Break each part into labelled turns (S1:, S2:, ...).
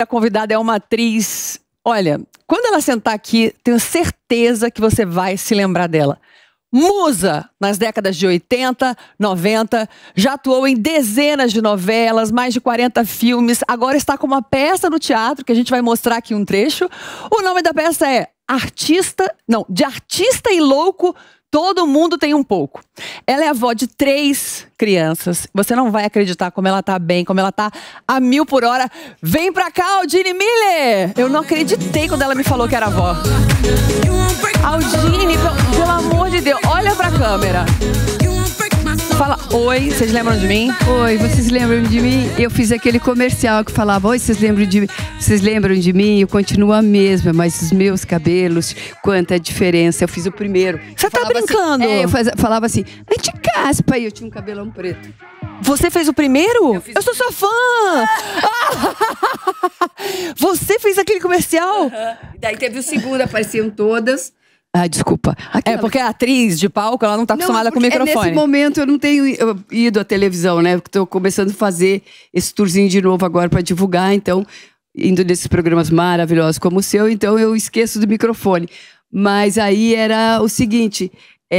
S1: convidada é uma atriz. Olha, quando ela sentar aqui, tenho certeza que você vai se lembrar dela. Musa, nas décadas de 80, 90, já atuou em dezenas de novelas, mais de 40 filmes, agora está com uma peça no teatro, que a gente vai mostrar aqui um trecho. O nome da peça é De Artista e Louco, Todo Mundo Tem Um Pouco. Ela é avó de 3 crianças. Você não vai acreditar como ela tá bem, como ela tá a 1000 por hora. Vem pra cá, Aldine Miller! Eu não acreditei quando ela me falou que era avó. Aldine, pelo amor de Deus, olha pra câmera. Fala, oi, vocês lembram de mim?
S2: Oi, vocês lembram de mim? Eu fiz aquele comercial que falava, oi, vocês lembram de mim? Eu continuo a mesma, mas os meus cabelos, quanta diferença. Eu fiz o primeiro.
S1: Você tá brincando?
S2: Assim, eu falava assim, anti-caspa, e eu tinha um cabelão preto.
S1: Você fez o primeiro? Eu sou sua fã! Você fez aquele comercial?
S2: Daí teve o segundo, apareciam todas. Ah, desculpa.
S1: É porque a atriz de palco, ela não tá acostumada com o microfone.
S2: Nesse momento eu não tenho ido à televisão, né? Estou começando a fazer esse tourzinho de novo agora para divulgar, então, indo nesses programas maravilhosos como o seu, então eu esqueço do microfone. Mas aí era o seguinte,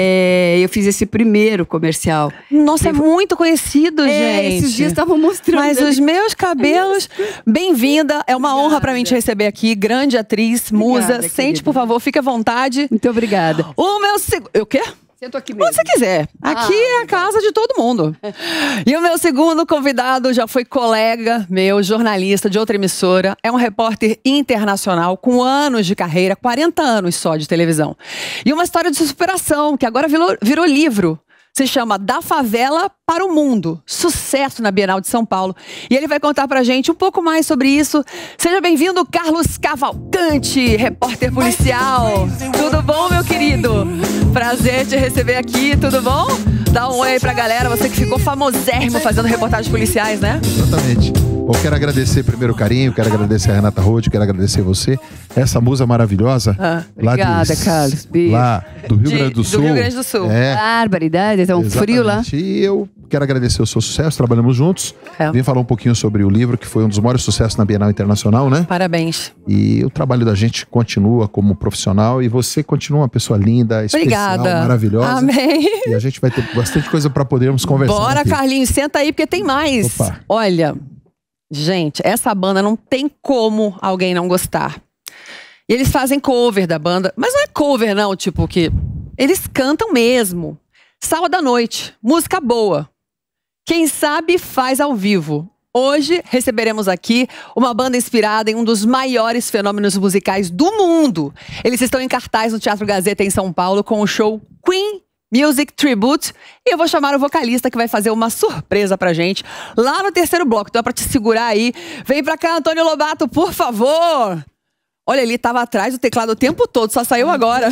S2: eu fiz esse primeiro comercial.
S1: Nossa, é muito conhecido, gente.
S2: Esses dias estavam mostrando.
S1: Mas os meus cabelos, bem-vinda. É uma honra pra mim te receber aqui. Grande atriz, musa. Sente, por favor, fique à vontade.
S2: Muito obrigada.
S1: O meu segundo... O quê?
S2: Sento aqui mesmo.
S1: Onde você quiser. Aqui é a casa de todo mundo. E o meu segundo convidado já foi colega meu, jornalista de outra emissora. É um repórter internacional com anos de carreira, 40 anos só de televisão. E uma história de superação, que agora virou livro. Se chama Da Favela para o Mundo. Sucesso na Bienal de São Paulo. E ele vai contar pra gente um pouco mais sobre isso. Seja bem-vindo, Carlos Cavalcante, repórter policial. Tudo bom, meu querido? Prazer te receber aqui, tudo bom? Dá um oi aí pra galera, você que ficou famosérrimo fazendo reportagens policiais, né?
S3: Exatamente. Bom, quero agradecer primeiro o carinho, quero agradecer a Renata Roth, quero agradecer você, essa musa maravilhosa.
S2: Obrigada, Carlos. Beijo.
S3: Lá do Rio Grande do Sul.
S1: Do Rio Grande do Sul.
S2: Barbaridade, tá um frio lá.
S3: E eu quero agradecer o seu sucesso, trabalhamos juntos. Vim falar um pouquinho sobre o livro, que foi um dos maiores sucessos na Bienal Internacional, né?
S1: Parabéns.
S3: E o trabalho da gente continua como profissional e você continua uma pessoa linda, especial, maravilhosa.
S1: Amém.
S3: E a gente vai ter bastante coisa para podermos conversar.
S1: Bora,
S3: aqui.
S1: Carlinhos, senta aí porque tem mais.
S3: Opa.
S1: Olha, gente, essa banda não tem como alguém não gostar. E eles fazem cover da banda, mas não é cover não, tipo que eles cantam mesmo. Sábado à noite, música boa. Quem sabe faz ao vivo. Hoje receberemos aqui uma banda inspirada em um dos maiores fenômenos musicais do mundo. Eles estão em cartaz no Teatro Gazeta em São Paulo com o show Queen Music Tribute. E eu vou chamar o vocalista que vai fazer uma surpresa pra gente lá no terceiro bloco. Então é pra te segurar aí. Vem pra cá, Antônio Lobato, por favor. Olha, ele tava atrás do teclado o tempo todo, só saiu agora.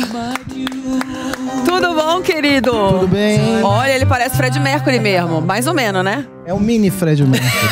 S1: Tudo bom, querido?
S4: Tudo bem.
S1: Olha, ele parece Fred Mercury mesmo. Mais ou menos, né?
S4: É um mini Fred Mercury.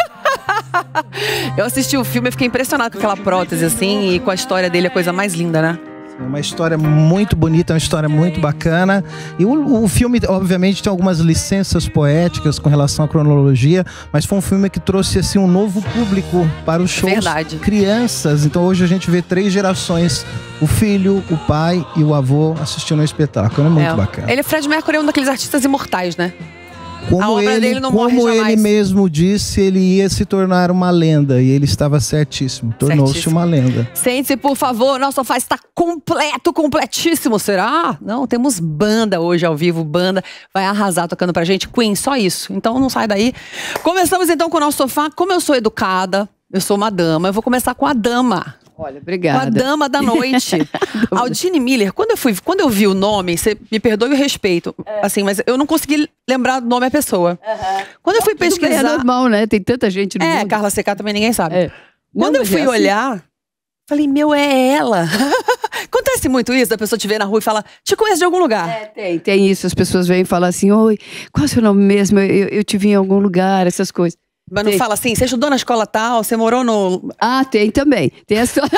S1: Eu assisti o filme e fiquei impressionado com aquela prótese, assim, e com a história dele, a coisa mais linda, né?
S4: É uma história muito bonita, uma história muito bacana. E o filme, obviamente, tem algumas licenças poéticas com relação à cronologia, mas foi um filme que trouxe assim, um novo público para os shows.
S1: Verdade.
S4: Crianças. Então hoje a gente vê 3 gerações, o filho, o pai e o avô assistindo ao espetáculo. É muito bacana.
S1: Ele, Fred Mercury, é um daqueles artistas imortais, né?
S4: A obra dele não morre jamais. Como ele mesmo disse, ele ia se tornar uma lenda. E ele estava certíssimo. Tornou-se uma lenda.
S1: Sente-se, por favor. Nosso sofá está completo, completíssimo. Será? Não, temos banda hoje ao vivo. Banda vai arrasar tocando pra gente. Queen, só isso. Então não sai daí. Começamos então com o nosso sofá. Como eu sou educada, eu sou uma dama. Eu vou começar com a dama.
S2: Olha, obrigada.
S1: Com a dama da noite. Aldine Miller, quando eu vi o nome, você me perdoe o respeito, assim, mas eu não consegui lembrar do nome da pessoa. Quando eu fui pesquisar...
S2: É normal, né? Tem tanta gente no mundo.
S1: Carla Seca também ninguém sabe.
S2: Não,
S1: quando eu fui olhar, falei, meu, é ela. Acontece muito isso, da pessoa te ver na rua e falar, te conheço de algum lugar.
S2: Tem isso. As pessoas vêm e falam assim, oi, qual é o seu nome mesmo? Eu te vi em algum lugar, essas coisas.
S1: Mas não fala assim, você estudou na escola tal, você morou no...
S2: Ah, tem também. Tem a história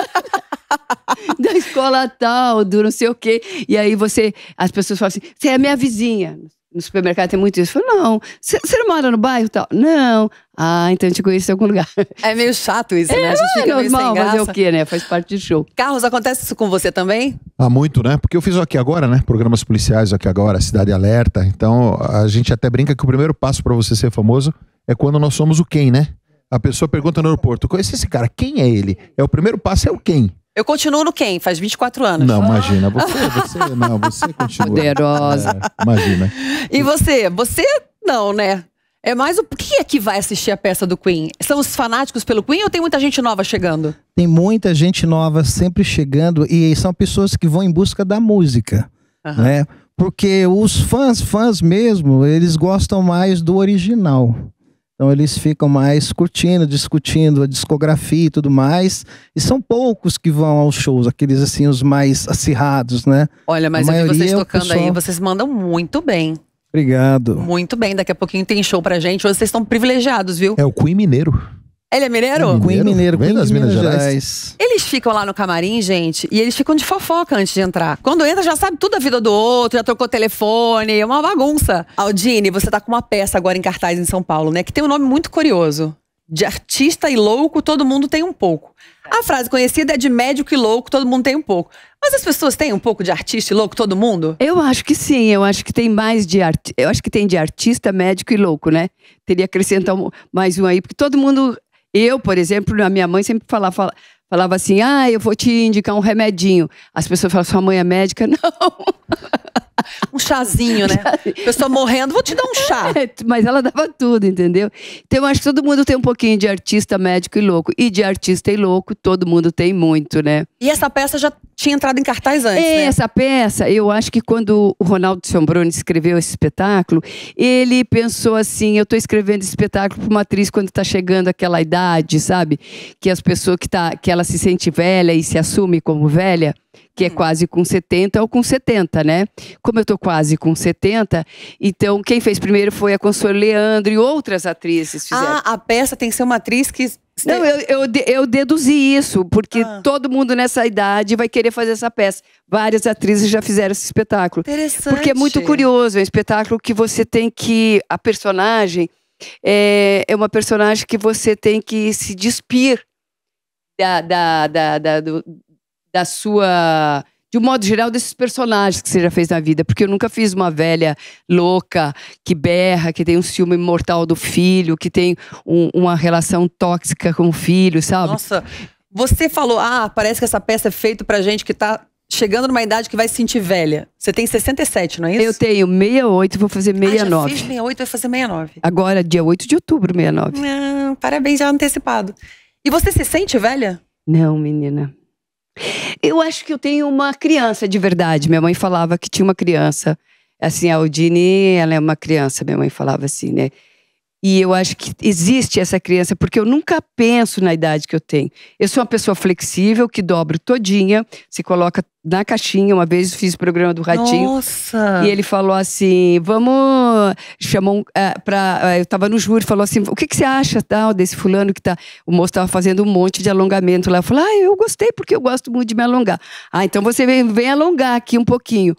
S2: da escola tal, do não sei o quê. E aí as pessoas falam assim, você é minha vizinha. No supermercado tem muito isso. Eu falei, não, você não mora no bairro tal? Não. Ah, então eu te conheço em algum lugar.
S1: É meio chato isso, né? A gente fica meio
S2: normal,
S1: sem graça.
S2: fazer o quê, né? Faz parte do show.
S1: Carlos, acontece isso com você também?
S3: Ah, muito, né? Porque eu fiz o Aqui Agora, né? Programas policiais Aqui Agora, Cidade Alerta. Então, a gente até brinca que o primeiro passo para você ser famoso é quando nós somos o quem, né? A pessoa pergunta no aeroporto, conhece esse cara? Quem é ele? O primeiro passo é o quem.
S1: Eu continuo no quem? Faz 24 anos.
S3: Não, imagina. Você continua.
S2: Poderosa.
S3: Imagina.
S1: E você? Você não, né? É mais o que é que vai assistir a peça do Queen? São os fanáticos pelo Queen ou tem muita gente nova chegando?
S4: Tem muita gente nova sempre chegando e são pessoas que vão em busca da música, né? Porque os fãs mesmo, eles gostam mais do original. Então eles ficam mais curtindo, discutindo a discografia e tudo mais. E são poucos que vão aos shows, aqueles assim, os mais acirrados, né?
S1: Olha, mas eu vi vocês tocando aí, vocês mandam muito bem.
S4: Obrigado.
S1: Muito bem, daqui a pouquinho tem show pra gente. Hoje vocês estão privilegiados, viu?
S3: É o Queen Mineiro.
S1: Ele é mineiro?
S4: Queen Mineiro,
S3: Vem
S4: Queen
S3: das
S4: de
S3: Minas Gerais.
S1: Eles ficam lá no camarim, gente, e eles ficam de fofoca antes de entrar. Quando entra, já sabe tudo da vida do outro, já trocou telefone, é uma bagunça. Aldine, você tá com uma peça agora em cartaz em São Paulo, né? Que tem um nome muito curioso. De artista e louco, todo mundo tem um pouco. A frase conhecida é de médico e louco, todo mundo tem um pouco. Mas as pessoas têm um pouco de artista e louco, todo mundo?
S2: Eu acho que sim, eu acho que tem mais de eu acho que tem de artista, médico e louco, né? Teria que acrescentar mais um aí, porque todo mundo... Eu, por exemplo, a minha mãe sempre falava assim, eu vou te indicar um remedinho. As pessoas falam, sua mãe é médica? Não.
S1: Um chazinho, né? Pessoa morrendo, vou te dar um chá.
S2: Mas ela dava tudo, entendeu? Então eu acho que todo mundo tem um pouquinho de artista, médico e louco. E de artista e louco, todo mundo tem muito, né?
S1: E essa peça já tinha entrado em cartaz antes, né?
S2: Essa peça, eu acho que quando o Ronaldo Sombroni escreveu esse espetáculo, ele pensou assim, eu estou escrevendo esse espetáculo para uma atriz quando está chegando aquela idade, sabe? Que as pessoas que ela se sente velha e se assume como velha, que é quase com 70 ou com 70, né? Como eu tô quase com 70, então quem fez primeiro foi a Consuelo Leandro e outras atrizes fizeram.
S1: Ah, a peça tem que ser uma atriz que...
S2: Não, eu deduzi isso, porque todo mundo nessa idade vai querer fazer essa peça. Várias atrizes já fizeram esse espetáculo.
S1: Interessante.
S2: Porque é muito curioso, é um espetáculo que você tem que... A personagem é uma personagem que você tem que se despir da sua... De um modo geral, desses personagens que você já fez na vida. Porque eu nunca fiz uma velha louca, que berra, que tem um ciúme mortal do filho, que tem uma relação tóxica com o filho, sabe?
S1: Nossa, você falou, parece que essa peça é feita pra gente que tá chegando numa idade que vai se sentir velha. Você tem 67, não é isso?
S2: Eu tenho 68, vou fazer 69.
S1: Já fiz 68, vai fazer 69.
S2: Agora, dia 8 de outubro, 69.
S1: Parabéns, já antecipado. E você se sente velha?
S2: Não, menina. Eu acho que eu tenho uma criança de verdade. Minha mãe falava que tinha uma criança. Assim, a Aldine, ela é uma criança, minha mãe falava assim, né? E eu acho que existe essa criança, porque eu nunca penso na idade que eu tenho. Eu sou uma pessoa flexível, que dobro todinha, se coloca na caixinha. Uma vez eu fiz o programa do Ratinho.
S1: Nossa!
S2: E ele falou assim, chamou eu tava no júri, falou assim, o que você acha tal, desse fulano que tá... O moço tava fazendo um monte de alongamento lá. Eu falei, eu gostei, porque eu gosto muito de me alongar. Então você vem alongar aqui um pouquinho.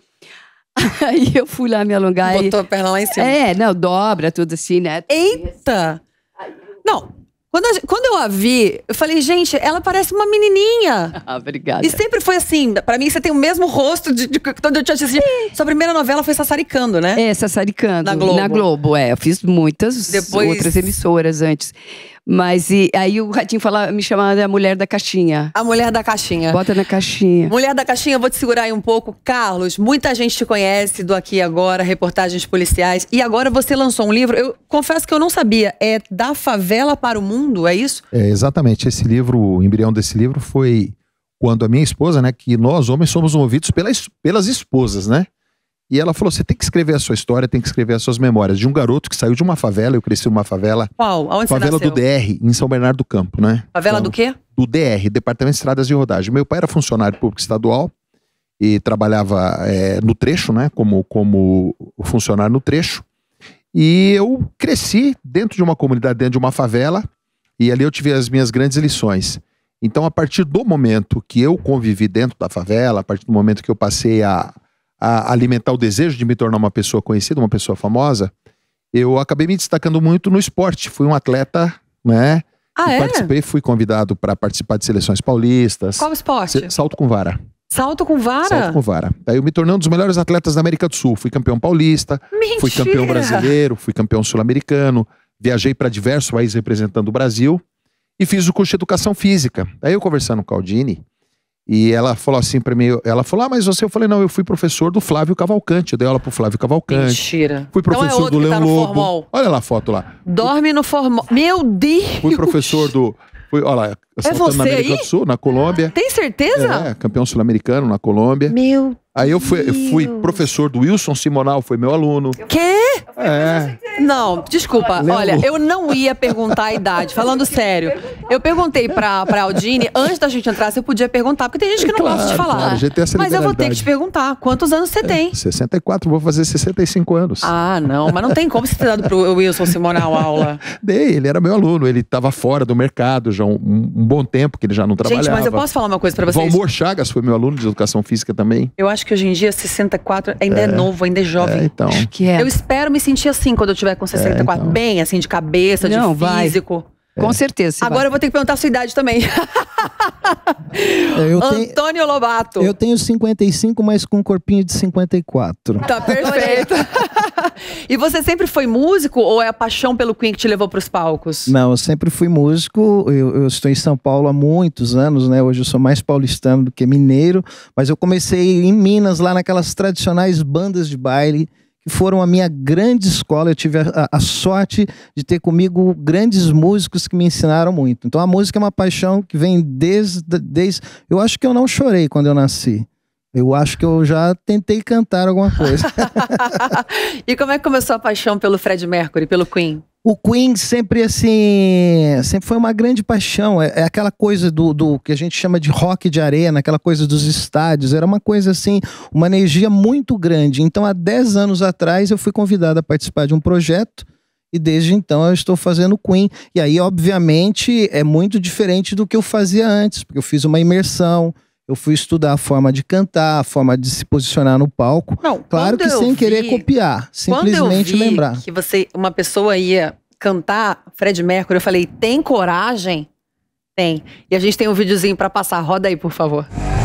S2: Aí eu fui lá me alongar.
S1: Botou a perna lá em cima.
S2: Não, dobra tudo assim, né?
S1: Eita! Não, quando eu a vi, eu falei, gente, ela parece uma menininha.
S2: Obrigada.
S1: E sempre foi assim, pra mim você tem o mesmo rosto de quando eu te assisti. Sua primeira novela foi Sassaricando, né?
S2: Sassaricando.
S1: Na Globo.
S2: Na Globo, eu fiz muitas outras emissoras antes. Mas aí o Ratinho me chamava de a Mulher da Caixinha.
S1: A Mulher da Caixinha.
S2: Bota na caixinha.
S1: Mulher da Caixinha, eu vou te segurar aí um pouco. Carlos, muita gente te conhece do Aqui e Agora, reportagens policiais. E agora você lançou um livro, eu confesso que eu não sabia. É Da Favela para o Mundo, é isso?
S3: Exatamente. Esse livro, o embrião desse livro foi quando a minha esposa, né, que nós homens somos movidos pelas esposas, né? E ela falou, você tem que escrever a sua história, tem que escrever as suas memórias. De um garoto que saiu de uma favela, eu cresci numa favela.
S1: Qual? Aonde
S3: favela
S1: você nasceu?
S3: Do DR, em São Bernardo do Campo, né?
S1: Favela do quê?
S3: Do DR, Departamento de Estradas de Rodagem. Meu pai era funcionário público estadual e trabalhava no trecho, né? Como funcionário no trecho. E eu cresci dentro de uma comunidade, dentro de uma favela, e ali eu tive as minhas grandes lições. Então, a partir do momento que eu convivi dentro da favela, a partir do momento que eu passei a a alimentar o desejo de me tornar uma pessoa conhecida, uma pessoa famosa, eu acabei me destacando muito no esporte. Fui um atleta, né? Participei, fui convidado para participar de seleções paulistas.
S1: Qual esporte?
S3: Salto com vara.
S1: Salto com vara?
S3: Salto com vara. Daí eu me tornei um dos melhores atletas da América do Sul. Fui campeão paulista,
S1: Mentira.
S3: fui campeão brasileiro, fui campeão sul-americano, viajei para diversos países representando o Brasil e fiz o curso de educação física. Daí eu conversando com a Aldine, e ela falou assim pra mim, ela falou, mas você? Eu falei, não, eu fui professor do Flávio Cavalcante. Eu dei aula pro Flávio Cavalcante.
S1: Mentira.
S3: Fui professor do Leão Lobo.
S1: Formol.
S3: Olha lá a foto lá.
S1: Dorme no formol. Meu Deus!
S3: Fui professor do... olha lá, saltando na América do Sul, na Colômbia.
S1: Tem certeza?
S3: Campeão sul-americano na Colômbia.
S1: Meu
S3: Aí eu fui professor do Wilson Simonal, foi meu aluno.
S1: Quê?
S3: É.
S1: Não, desculpa. Olha, eu não ia perguntar a idade, falando sério. Eu perguntei pra Aldine, antes da gente entrar, se eu podia perguntar, porque tem gente que não gosta de falar.
S3: Claro, a gente tem essa
S1: mas eu vou ter que te perguntar, quantos anos você tem?
S3: 64, vou fazer 65 anos.
S1: Ah, não, mas não tem como você ter dado pro Wilson Simonal aula.
S3: Dei, ele era meu aluno, ele estava fora do mercado já um bom tempo, que ele já não trabalhava.
S1: Gente, mas eu posso falar uma coisa pra vocês?
S3: Valmor Chagas foi meu aluno de educação física também.
S1: Eu acho que hoje em dia 64 ainda é novo, ainda é jovem.
S3: Então.
S1: Eu espero me sentir assim quando eu tiver com 64.
S3: Então.
S1: Bem, assim, de cabeça,
S2: Não,
S1: de físico.
S2: Com certeza.
S1: Agora eu vou ter que perguntar a sua idade também. Antônio Lobato.
S4: Eu tenho 55, mas com um corpinho de 54.
S1: Tá perfeito. E você sempre foi músico ou é a paixão pelo Queen que te levou pros palcos?
S4: Não, eu sempre fui músico. Eu estou em São Paulo há muitos anos, né? Hoje eu sou mais paulistano do que mineiro. Mas eu comecei em Minas, lá naquelas tradicionais bandas de baile, que foram a minha grande escola. Eu tive a sorte de ter comigo grandes músicos que me ensinaram muito. Então a música é uma paixão que vem desde... Eu acho que eu não chorei quando eu nasci. Eu acho que eu já tentei cantar alguma coisa.
S1: E como é que começou a paixão pelo Freddie Mercury, pelo Queen?
S4: O Queen sempre, assim, sempre foi uma grande paixão. É aquela coisa do que a gente chama de rock de arena, aquela coisa dos estádios. Era uma coisa, assim, uma energia muito grande. Então, há 10 anos atrás, eu fui convidado a participar de um projeto e desde então eu estou fazendo Queen. E aí, obviamente, é muito diferente do que eu fazia antes, porque eu fiz uma imersão. Eu fui estudar a forma de cantar, a forma de se posicionar no palco.
S1: Não,
S4: claro que sem querer copiar, simplesmente lembrar.
S1: Que uma pessoa ia cantar Freddie Mercury, eu falei, tem coragem? Tem. E a gente tem um videozinho pra passar. Roda aí, por favor.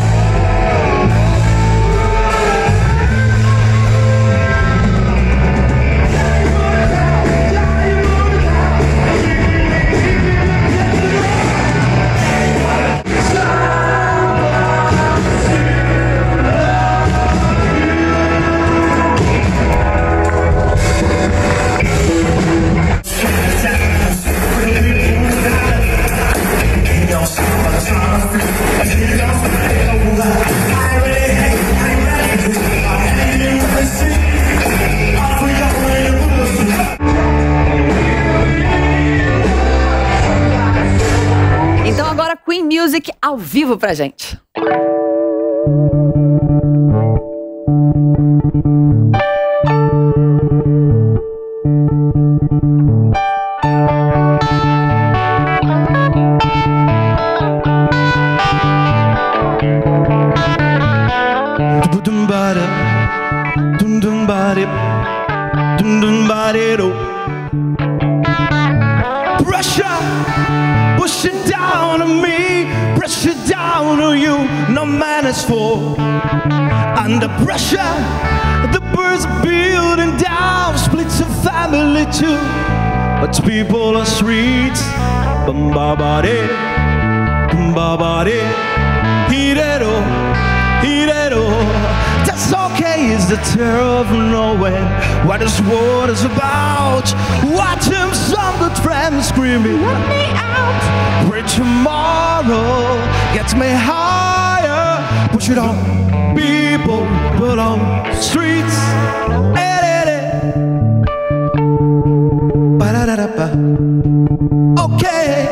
S1: Então agora Queen Music ao vivo pra gente.
S5: Pressure pushing down on me, pressure down on you. No man is full. Under pressure, the birds are building down, splits a family too. But people on streets, bombarded, bombarded, heated. That's okay, is the terror of knowing what this world is about. Watch him, some good friends screaming, let me out. Pray tomorrow gets me higher. Push it on, people, put on streets. Okay.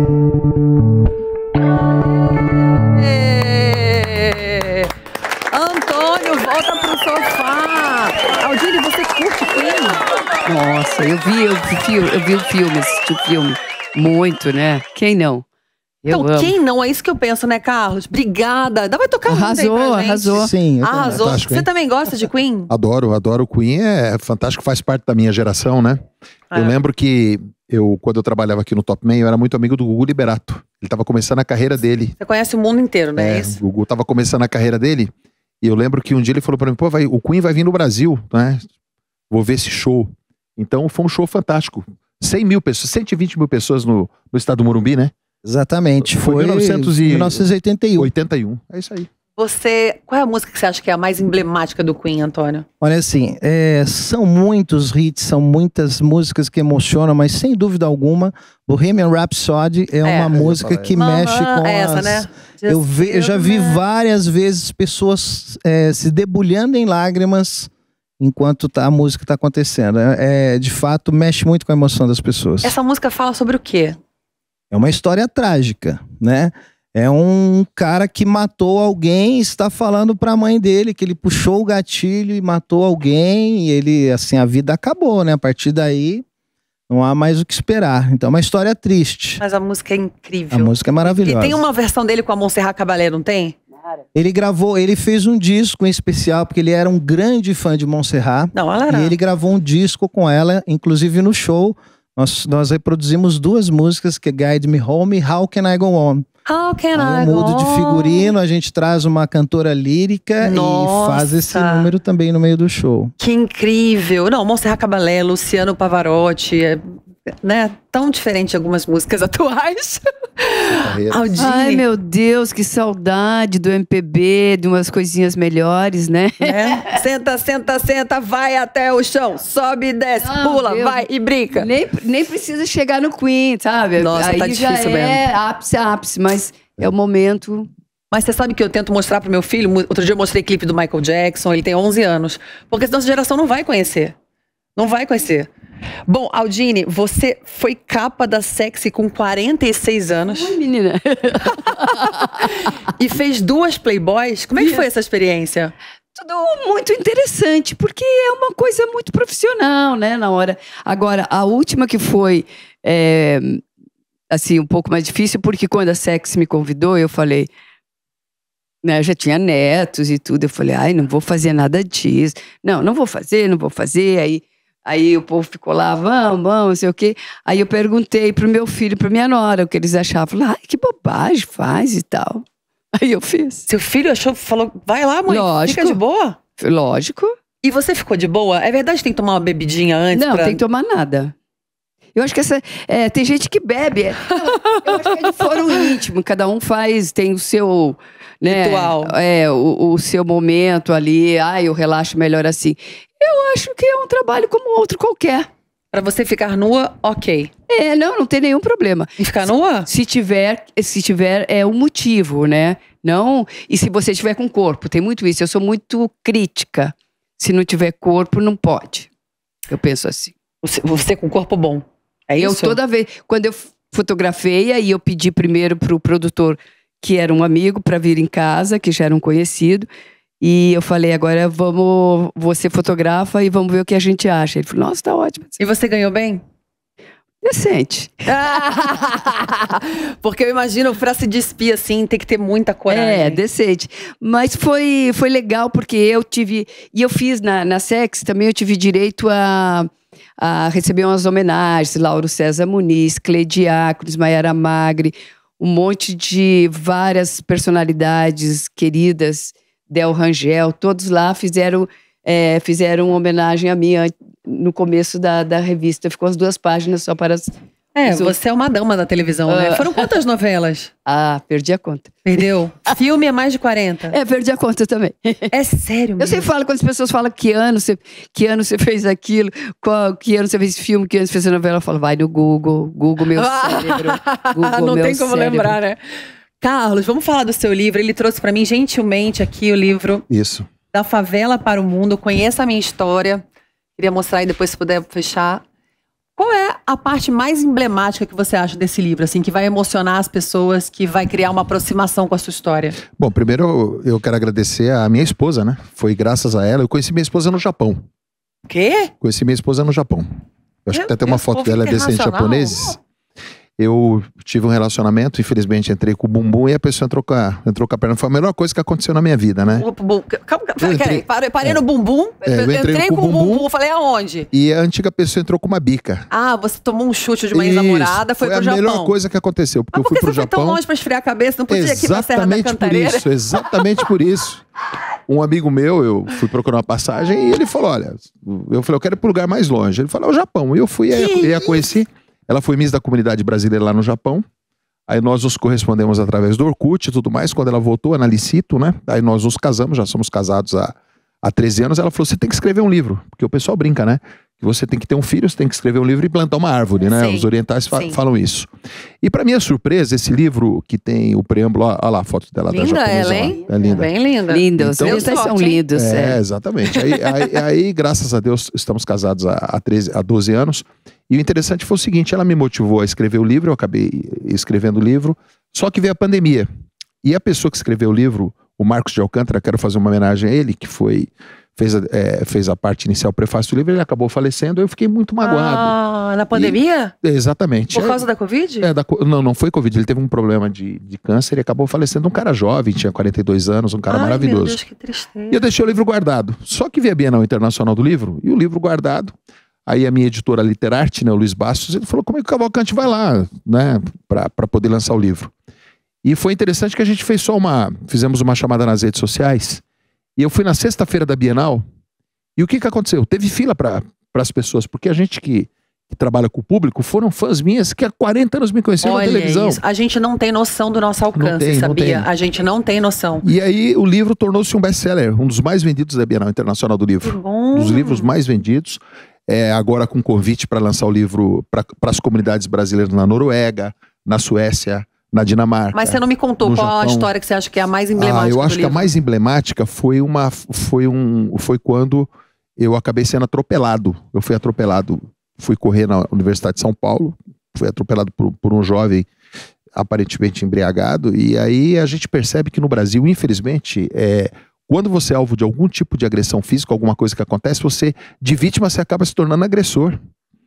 S1: Antônio, volta pro sofá. Aldine, você curte Queen?
S2: Nossa, eu vi o filme, assisti o filme. Muito, né? Quem não?
S1: Então,
S2: Eu amo.
S1: quem não? É isso que eu penso, né, Carlos? Obrigada. Vai tocar muito aí pra gente.
S2: Arrasou.
S4: Sim, eu também.
S1: Arrasou.
S3: Fantástico,
S1: Você
S3: hein?
S1: também gosta de Queen?
S3: Adoro o Queen, é fantástico, faz parte da minha geração, né? Eu lembro que quando eu trabalhava aqui no Top Man, eu era muito amigo do Gugu Liberato. Ele estava começando a carreira dele.
S1: Você conhece o mundo inteiro, né? É isso?
S3: O Gugu estava começando a carreira dele. E eu lembro que um dia ele falou pra mim, pô, o Queen vai vir no Brasil, né? Vou ver esse show. Então foi um show fantástico. 100 mil pessoas, 120 mil pessoas no estado do Morumbi, né?
S4: Exatamente.
S3: Foi
S4: 1981.
S3: 81. É isso aí.
S1: Qual é a música que você acha que é a mais emblemática do Queen, Antônio?
S4: Olha assim, são muitos hits, são muitas músicas que emocionam, mas sem dúvida alguma, Bohemian Rhapsody é uma música que mexe com
S1: essa, né?
S4: Eu já vi várias vezes pessoas se debulhando em lágrimas enquanto a música está acontecendo. De fato, mexe muito com a emoção das pessoas.
S1: Essa música fala sobre o quê?
S4: É uma história trágica, né? É um cara que matou alguém e está falando para a mãe dele que ele puxou o gatilho e matou alguém e ele, assim, a vida acabou, né? A partir daí, não há mais o que esperar. Então é uma história triste.
S1: Mas a música é incrível.
S4: A música é maravilhosa.
S1: E tem uma versão dele com a Montserrat Caballé, não tem?
S4: Ele fez um disco em especial, porque ele era um grande fã de Montserrat.
S1: Não, ela era.
S4: E ele gravou um disco com ela, inclusive no show. Nós reproduzimos duas músicas, que é Guide Me Home e How Can I Go On.
S1: How can
S4: Aí
S1: I
S4: eu
S1: go
S4: mudo de
S1: on?
S4: figurino, a gente traz uma cantora lírica e faz esse número também no meio do show.
S1: Que incrível! Não, Montserrat Caballé, Luciano Pavarotti, né? Tão diferente de algumas músicas atuais. Aldini.
S2: Ai, meu Deus, que saudade do MPB, de umas coisinhas melhores, né?
S1: Senta, senta, senta, vai até o chão, sobe e desce, pula, vai e brinca.
S2: Nem precisa chegar no Queen, sabe?
S1: Nossa,
S2: aí
S1: tá
S2: já
S1: difícil mesmo.
S2: ápice, mas é o momento.
S1: Mas você sabe que eu tento mostrar pro meu filho, outro dia eu mostrei clipe do Michael Jackson, ele tem 11 anos, porque senão essa geração não vai conhecer. Não vai conhecer. Bom, Aldini, você foi capa da Sexy com 46 anos.
S2: Ai, menina.
S1: E fez 2 Playboys. Como é que foi essa experiência?
S2: Tudo muito interessante, porque é uma coisa muito profissional, né, na hora. Agora, a última que foi, assim, um pouco mais difícil, porque quando a Sexy me convidou, eu falei, né, eu já tinha netos e tudo, eu falei, ai, não vou fazer nada disso. Não vou fazer, Aí o povo ficou lá, vamos, não sei o quê. Aí eu perguntei pro meu filho, pra minha nora, o que eles achavam. Ai, que bobagem, faz e tal. Aí eu fiz.
S1: Seu filho falou, vai lá, mãe,
S2: Lógico.
S1: fica de boa?
S2: Lógico.
S1: E você ficou de boa? É verdade que tem que tomar uma bebidinha antes?
S2: Não, tem que tomar nada. Eu acho que tem gente que bebe. Eu acho que é de foro íntimo, cada um tem o seu... Né,
S1: ritual.
S2: O seu momento ali, eu relaxo melhor assim. Eu acho que é um trabalho como outro qualquer.
S1: Pra você ficar nua, ok.
S2: Não tem nenhum problema.
S1: E ficar nua?
S2: Se tiver é um motivo, né? Não, e se você tiver com corpo, tem muito isso. Eu sou muito crítica. Se não tiver corpo, não pode. Eu penso assim.
S1: Você com corpo bom. É isso?
S2: Eu toda vez, quando eu fotografei, aí eu pedi primeiro pro produtor, que era um amigo, para vir em casa, que já era um conhecido. E eu falei, agora você fotografa e vamos ver o que a gente acha. Ele falou, nossa, tá ótimo.
S1: E você ganhou bem?
S2: Decente.
S1: Porque eu imagino, pra se despir assim, tem que ter muita coragem.
S2: Decente. Mas foi legal, porque eu fiz na Sex também, eu tive direito a receber umas homenagens, Lauro César Muniz, Cleidiáconis, Maiara Magri, um monte de várias personalidades queridas, Del Rangel, todos lá fizeram homenagem a mim no começo da revista. Ficou as 2 páginas só para as...
S1: Você é uma dama da televisão, né? Foram quantas novelas?
S2: Perdi a conta.
S1: Perdeu? Filme é mais de 40.
S2: Perdi a conta também.
S1: É sério mesmo?
S2: Eu sempre falo, quando as pessoas falam que ano você fez aquilo, que ano você fez filme, que ano você fez novela, eu falo, vai no Google meu cérebro. Google
S1: não
S2: meu
S1: tem como
S2: cérebro.
S1: lembrar, né? Carlos, vamos falar do seu livro. Ele trouxe pra mim gentilmente aqui o livro
S3: Isso.
S1: Da Favela para o Mundo. Conheça a minha história. Queria mostrar aí depois, se puder fechar. Qual é a parte mais emblemática que você acha desse livro, assim, que vai emocionar as pessoas, que vai criar uma aproximação com a sua história?
S3: Bom, primeiro eu quero agradecer a minha esposa, né? Foi graças a ela. Eu conheci minha esposa no Japão.
S1: Quê?
S3: Conheci minha esposa no Japão. Eu acho que até tem uma foto dela descendente de japoneses. eu tive um relacionamento, infelizmente entrei com o bumbum e a pessoa entrou com a perna. Foi a melhor coisa que aconteceu na minha vida, né?
S1: Calma, parei no bumbum,
S3: eu
S1: entrei com o bumbum, falei aonde?
S3: E a antiga pessoa entrou com uma bica.
S1: Ah, você tomou um chute de uma ex-namorada, foi pro Japão.
S3: Foi a melhor coisa que aconteceu, porque eu fui pro Japão.
S1: Você foi tão longe pra esfriar a cabeça, não podia ir aqui pra Serra da Cantareira?
S3: Exatamente por isso. Um amigo meu, eu fui procurar uma passagem e ele falou, olha, eu falei, eu quero ir pro lugar mais longe. Ele falou, o Japão. E eu fui e a conheci. Ela foi Miss da comunidade brasileira lá no Japão. Aí nós nos correspondemos através do Orkut e tudo mais. Quando ela voltou, Ana Licito, né? Aí nós nos casamos, já somos casados há 13 anos. Ela falou, você tem que escrever um livro. Porque o pessoal brinca, né? Que você tem que ter um filho, você tem que escrever um livro e plantar uma árvore, né?
S1: Sim,
S3: os orientais falam isso. E para minha surpresa, esse livro que tem o preâmbulo, olha lá a foto dela da japonesa.
S1: Linda ela, hein?
S3: É linda.
S1: Bem linda.
S2: Linda, os
S3: Então,
S2: são lindos.
S3: Exatamente. Aí, graças a Deus, estamos casados há 12 anos. E o interessante foi o seguinte, ela me motivou a escrever o livro, eu acabei escrevendo o livro, só que veio a pandemia. E a pessoa que escreveu o livro, o Marcos de Alcântara, quero fazer uma homenagem a ele, que fez a parte inicial, o prefácio do livro, ele acabou falecendo, eu fiquei muito magoado.
S1: Ah, na pandemia?
S3: Exatamente.
S1: Por causa da Covid?
S3: Não foi Covid, ele teve um problema de câncer e acabou falecendo. Um cara jovem, tinha 42 anos, um cara maravilhoso.
S1: Meu Deus, que tristeza.
S3: E eu deixei o livro guardado. Só que vi a Bienal Internacional do Livro, e o livro guardado. Aí a minha editora Literarte, né, o Luiz Bastos, ele falou, como é que o Cavalcante vai lá, né, para poder lançar o livro? E foi interessante que a gente fizemos uma chamada nas redes sociais, e eu fui na sexta-feira da Bienal, e o que aconteceu? Teve fila para as pessoas, porque a gente que trabalha com o público foram fãs minhas que há 40 anos me conheciam na televisão.
S1: Isso. A gente não tem noção do nosso alcance, sabia? A gente não tem noção.
S3: E aí o livro tornou-se um best-seller, um dos mais vendidos da Bienal Internacional do Livro.
S1: Que bom.
S3: Um dos livros mais vendidos. Agora com convite para lançar o livro para as comunidades brasileiras na Noruega, na Suécia, na Dinamarca.
S1: Mas você não me contou qual a história que você acha que é a mais emblemática
S3: eu acho
S1: do
S3: que a
S1: livro?
S3: mais emblemática foi quando eu acabei sendo atropelado. Eu fui atropelado, fui correr na Universidade de São Paulo, fui atropelado por um jovem aparentemente embriagado, e aí a gente percebe que no Brasil, infelizmente, quando você é alvo de algum tipo de agressão física, alguma coisa que acontece, de vítima você acaba se tornando agressor.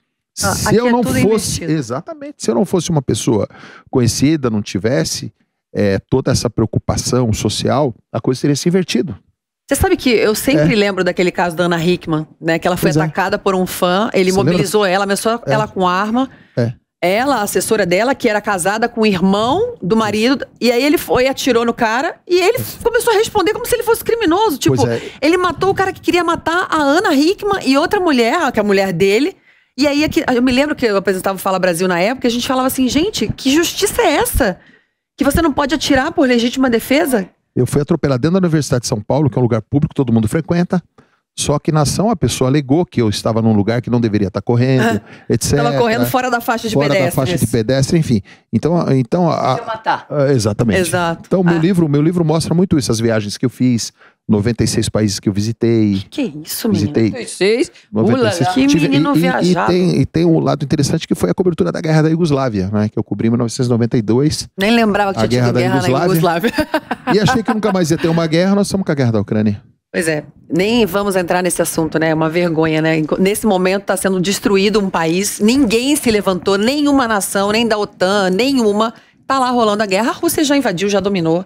S3: Se eu não fosse, exatamente, se eu não fosse uma pessoa conhecida, não tivesse toda essa preocupação social, a coisa teria se invertido.
S1: Você sabe que eu sempre lembro daquele caso da Ana Hickman, né? Que ela foi atacada por um fã, ele mobilizou ela, ameaçou ela com arma. Ela, a assessora dela, que era casada com o irmão do marido, e aí ele foi, atirou no cara, e ele começou a responder como se ele fosse criminoso. Tipo, ele matou o cara que queria matar a Ana Hickman e outra mulher, que é a mulher dele. E aí, eu me lembro que eu apresentava o Fala Brasil na época, a gente falava assim, gente, que justiça é essa? Que você não pode atirar por legítima defesa?
S3: Eu fui atropelado dentro da Universidade de São Paulo, que é um lugar público, todo mundo frequenta. Só que na ação a pessoa alegou que eu estava num lugar que não deveria estar correndo, etc.
S1: Estava correndo fora da faixa de pedestre.
S3: Fora da faixa de pedestre, enfim. Então
S2: matar.
S3: Exatamente.
S1: Exato.
S3: Então meu livro mostra muito isso, as viagens que eu fiz, 96 países que eu visitei.
S1: Que isso, menino?
S3: Visitei
S2: 96?
S1: Que menino viajado.
S3: E tem um lado interessante que foi a cobertura da Guerra da Iugoslávia, né? Que eu cobri em 1992.
S1: Nem lembrava que tinha tido guerra na Iugoslávia.
S3: E achei que nunca mais ia ter uma guerra, nós estamos com a guerra da Ucrânia.
S1: Pois é, nem vamos entrar nesse assunto, né? É uma vergonha, né? Nesse momento está sendo destruído um país, ninguém se levantou, nenhuma nação, nem da OTAN, nenhuma. Tá lá rolando a guerra, a Rússia já invadiu, já dominou.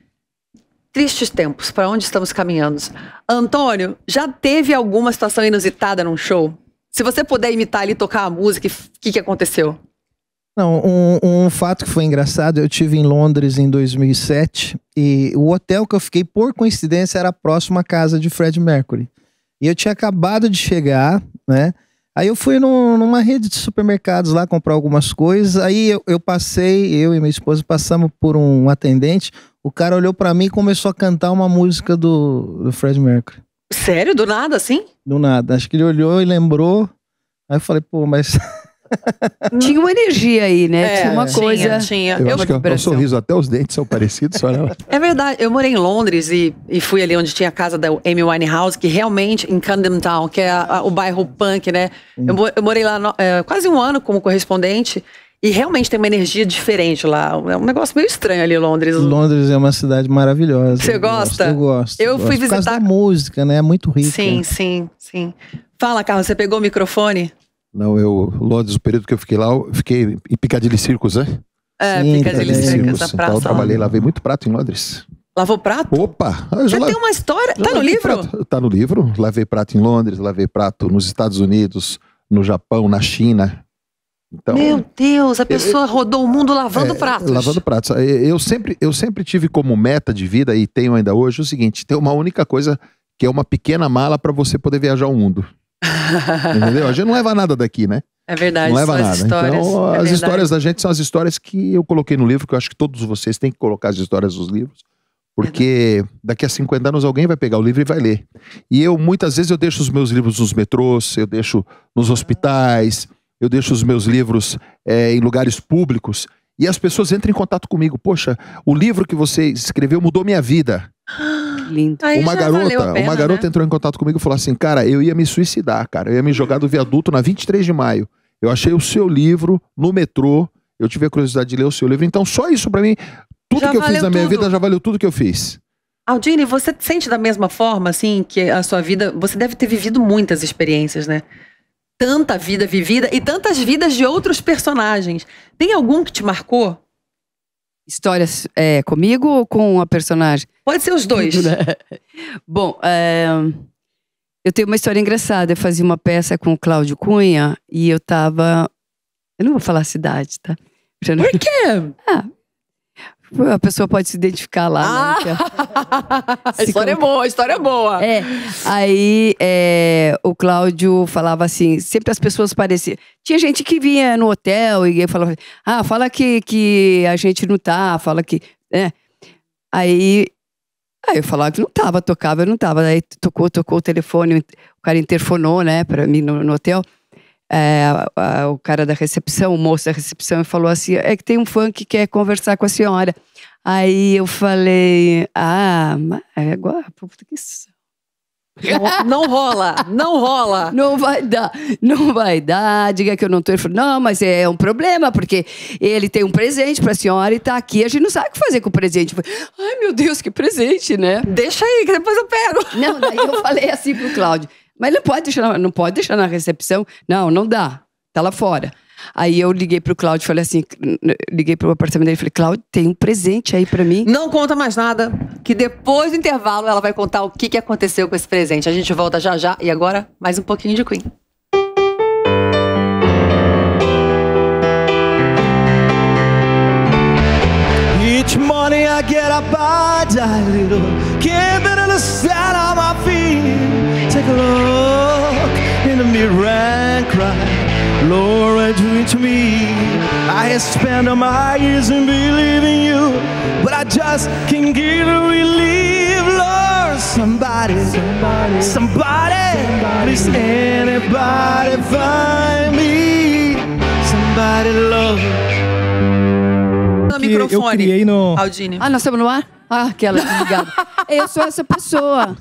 S1: Tristes tempos, para onde estamos caminhando? Antônio, já teve alguma situação inusitada num show? Se você puder imitar ali, tocar a música, o que aconteceu?
S4: Não, um fato que foi engraçado, eu tive em Londres em 2007 e o hotel que eu fiquei, por coincidência, era próximo à casa de Freddie Mercury. E eu tinha acabado de chegar, né? Aí eu fui numa rede de supermercados lá comprar algumas coisas, aí eu passei, eu e minha esposa passamos por um atendente, o cara olhou pra mim e começou a cantar uma música do Freddie Mercury.
S1: Sério? Do nada, assim?
S4: Do nada, acho que ele olhou e lembrou, aí eu falei, pô, mas...
S2: Tinha uma energia aí, né? Tinha uma coisa.
S1: Tinha.
S3: Eu acho que o sorriso, até os dentes são parecidos, só não.
S1: É verdade. Eu morei em Londres e fui ali onde tinha a casa da Amy Winehouse, que realmente, em Camden Town, que é o bairro punk, né? Eu morei lá quase um ano como correspondente. E realmente tem uma energia diferente lá. É um negócio meio estranho ali em Londres.
S4: Londres é uma cidade maravilhosa.
S1: Você gosta?
S4: Eu gosto.
S1: Eu fui visitar.
S4: Por causa da música, né? É muito rica.
S1: Sim. Fala, Carlos, você pegou o microfone?
S3: Não, Londres, o período que eu fiquei lá, eu fiquei em Piccadilly Circus, né?
S4: Sim,
S1: Piccadilly Circus, a praça.
S3: Então eu trabalhei, lavei muito prato em Londres.
S1: Lavou prato?
S3: Opa!
S1: Você tem uma história? Tá no livro?
S3: Tá no livro. Lavei prato em Londres, lavei prato nos Estados Unidos, no Japão, na China. Então,
S1: Meu Deus, a pessoa rodou o mundo lavando pratos.
S3: Lavando pratos. Eu sempre tive como meta de vida, e tenho ainda hoje, o seguinte: ter uma única coisa, que é uma pequena mala para você poder viajar o mundo. Entendeu? A gente não leva nada daqui, né?
S1: É verdade.
S3: Não leva nada.
S1: Histórias,
S3: então,
S1: as
S3: histórias da gente são as histórias que eu coloquei no livro, que eu acho que todos vocês têm que colocar as histórias dos livros. Porque daqui a 50 anos alguém vai pegar o livro e vai ler. E muitas vezes eu deixo os meus livros nos metrôs, eu deixo nos hospitais, eu deixo os meus livros em lugares públicos. E as pessoas entram em contato comigo. Poxa, o livro que você escreveu mudou minha vida.
S2: Lindo.
S3: Uma garota entrou em contato comigo e falou assim: cara, eu ia me suicidar, cara. Eu ia me jogar do viaduto na 23 de maio. Eu achei o seu livro no metrô. Eu tive a curiosidade de ler o seu livro. Então só isso pra mim, tudo
S1: Já
S3: que eu fiz na minha
S1: tudo.
S3: vida já valeu tudo que eu fiz.
S1: Aldini, você sente da mesma forma, assim, que a sua vida... Você deve ter vivido muitas experiências, né? Tanta vida vivida e tantas vidas de outros personagens. Tem algum que te marcou?
S2: Histórias comigo ou com a personagem?
S1: Pode ser os dois.
S2: Tudo, né? Bom, eu tenho uma história engraçada. Eu fazia uma peça com o Cláudio Cunha e eu tava... Eu não vou falar a cidade, tá?
S1: Por quê?
S2: A pessoa pode se identificar lá, né?
S1: A história é boa, a história é boa.
S2: Aí o Cláudio falava assim, sempre as pessoas pareciam... Tinha gente que vinha no hotel e falava assim, fala que a gente não tá, fala que... Aí eu falava que não tava, tocava, eu não tava. Aí tocou o telefone, o cara interfonou, né, pra mim no hotel. O cara da recepção, o moço da recepção, falou assim, é que tem um fã que quer conversar com a senhora. Aí eu falei, mas agora, puta que isso.
S1: Não rola.
S2: Não vai dar, diga que eu não tô. Ele falou, não, mas é um problema, porque ele tem um presente pra senhora e tá aqui, a gente não sabe o que fazer com o presente. Eu falei, ai meu Deus, que presente, né?
S1: Deixa aí, que depois eu pego.
S2: Não, daí eu falei assim pro Cláudio, mas ele não pode deixar na recepção. Não dá, tá lá fora. Aí eu liguei pro Cláudio, falei assim, liguei pro apartamento dele, falei, Cláudio, tem um presente aí pra mim.
S1: Não conta mais nada, que depois do intervalo ela vai contar o que aconteceu com esse presente. A gente volta já já, e agora mais um pouquinho de Queen.
S5: Each morning I get up, I die little, keeping in the sand on my feet. Take a look in the mirror and cry, Lord, what you doing to me? I have spent all my years in believing you, but I just can't get a relief, Lord. Somebody, please anybody find me? Somebody love.
S1: No microfone,
S4: eu criei no...
S1: Aldini.
S2: Nós estamos no ar? Aquela desligada. Eu sou essa pessoa.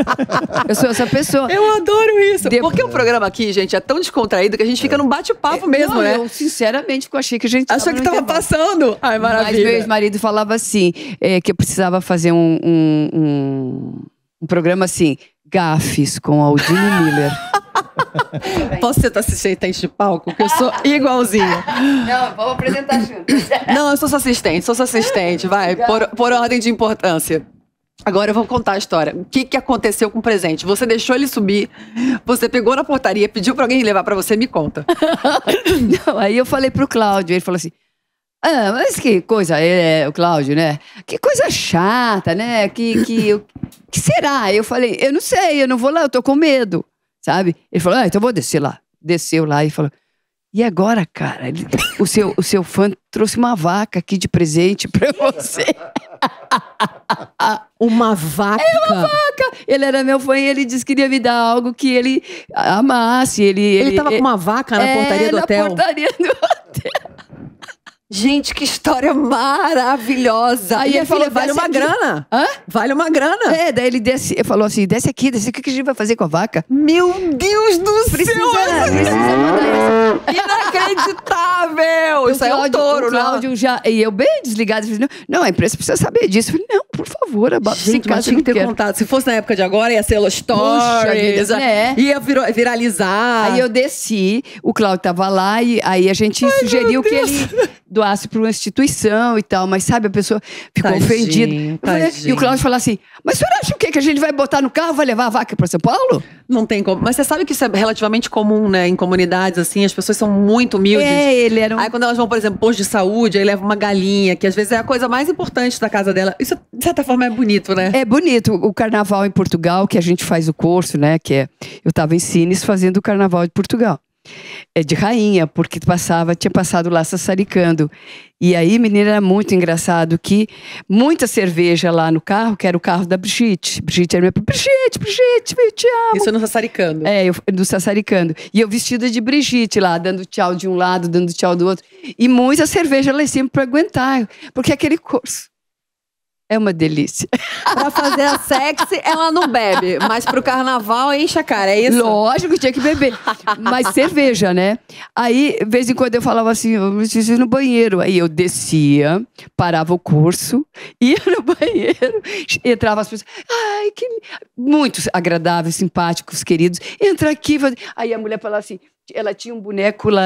S1: Eu adoro isso. Porque o programa aqui, gente, é tão descontraído que a gente fica num bate-papo mesmo, né?
S2: Eu, sinceramente, achei que a gente
S1: Achou que tava passando. Ai, maravilha.
S2: Mas meu ex-marido falava assim, que eu precisava fazer um programa assim, gafes com Aldini Miller.
S1: Posso ser tua assistente de palco? Porque eu sou igualzinha.
S2: Não, vamos apresentar junto.
S1: Não, eu sou sua assistente, vai, por ordem de importância. Agora eu vou contar a história. O que aconteceu com o presente? Você deixou ele subir, você pegou na portaria, pediu pra alguém levar pra você, me conta.
S2: Não, aí eu falei pro Cláudio, ele falou assim, mas que coisa, o Cláudio, né? Que coisa chata, né? Que será? Eu falei, eu não sei, eu não vou lá, eu tô com medo. Sabe? Ele falou, então eu vou descer lá. Desceu lá e falou, e agora, cara? O seu fã trouxe uma vaca aqui de presente pra você.
S1: Uma vaca?
S2: É uma vaca! Ele era meu fã e ele disse que queria me dar algo que ele amasse. Ele
S1: tava com uma vaca na portaria do hotel?
S2: Na portaria do hotel.
S1: Gente, que história maravilhosa.
S2: Aí
S1: ele falou, vale uma grana.
S2: Hã?
S1: Vale uma grana.
S2: Daí ele falou assim, desce aqui, o que a gente vai fazer com a vaca?
S1: Meu Deus do céu!
S2: Precisa mandar essa.
S1: Inacreditável! isso aí é um touro,
S2: o Cláudio
S1: não.
S2: já... E eu bem desligada, falei, não, a imprensa precisa saber disso. Eu falei, não, por favor, abaixa esse
S1: Gente, mas
S2: caso,
S1: tinha que
S2: eu
S1: ter
S2: não quero.
S1: contado. Se fosse na época de agora, ia ser stories,
S2: vida, né?
S1: ia viralizar.
S2: Aí eu desci, o Cláudio tava lá e aí a gente sugeriu que ele doasse para uma instituição e tal, mas sabe, a pessoa ficou
S1: Tadinho,
S2: ofendida.
S1: tadinho.
S2: E o Cláudio falou assim, mas você acha o quê? Que a gente vai botar no carro, vai levar a vaca para São Paulo?
S1: Não tem como. Mas você sabe que isso é relativamente comum, né? Em comunidades, assim, as pessoas são muito humildes.
S2: Ele era um...
S1: Aí quando elas vão, por exemplo, posto de saúde, aí leva uma galinha, que às vezes é a coisa mais importante da casa dela. Isso, de certa forma, é bonito, né?
S2: É bonito. O carnaval em Portugal, que a gente faz o curso, né? Eu estava em Sines fazendo o carnaval de Portugal. É de rainha, porque tinha passado lá sassaricando. E aí, menina, era muito engraçado que muita cerveja lá no carro, que era o carro da Brigitte. Brigitte era minha... Brigitte, eu te amo.
S1: Isso no sassaricando.
S2: Eu do sassaricando. E eu vestida de Brigitte lá, dando tchau de um lado, dando tchau do outro. E muita cerveja lá em cima para aguentar. Porque aquele curso é uma delícia.
S1: Pra fazer a sexy, ela não bebe. Mas pro carnaval, enche a cara, é isso?
S2: Lógico que tinha que beber. Mas cerveja, né? Aí, de vez em quando eu falava assim, eu preciso ir no banheiro. Aí eu descia, parava o curso, ia no banheiro, entrava as pessoas. Ai, que... Muito agradáveis, simpáticos, queridos. Entra aqui. Aí a mulher falava assim, ela tinha um boneco lá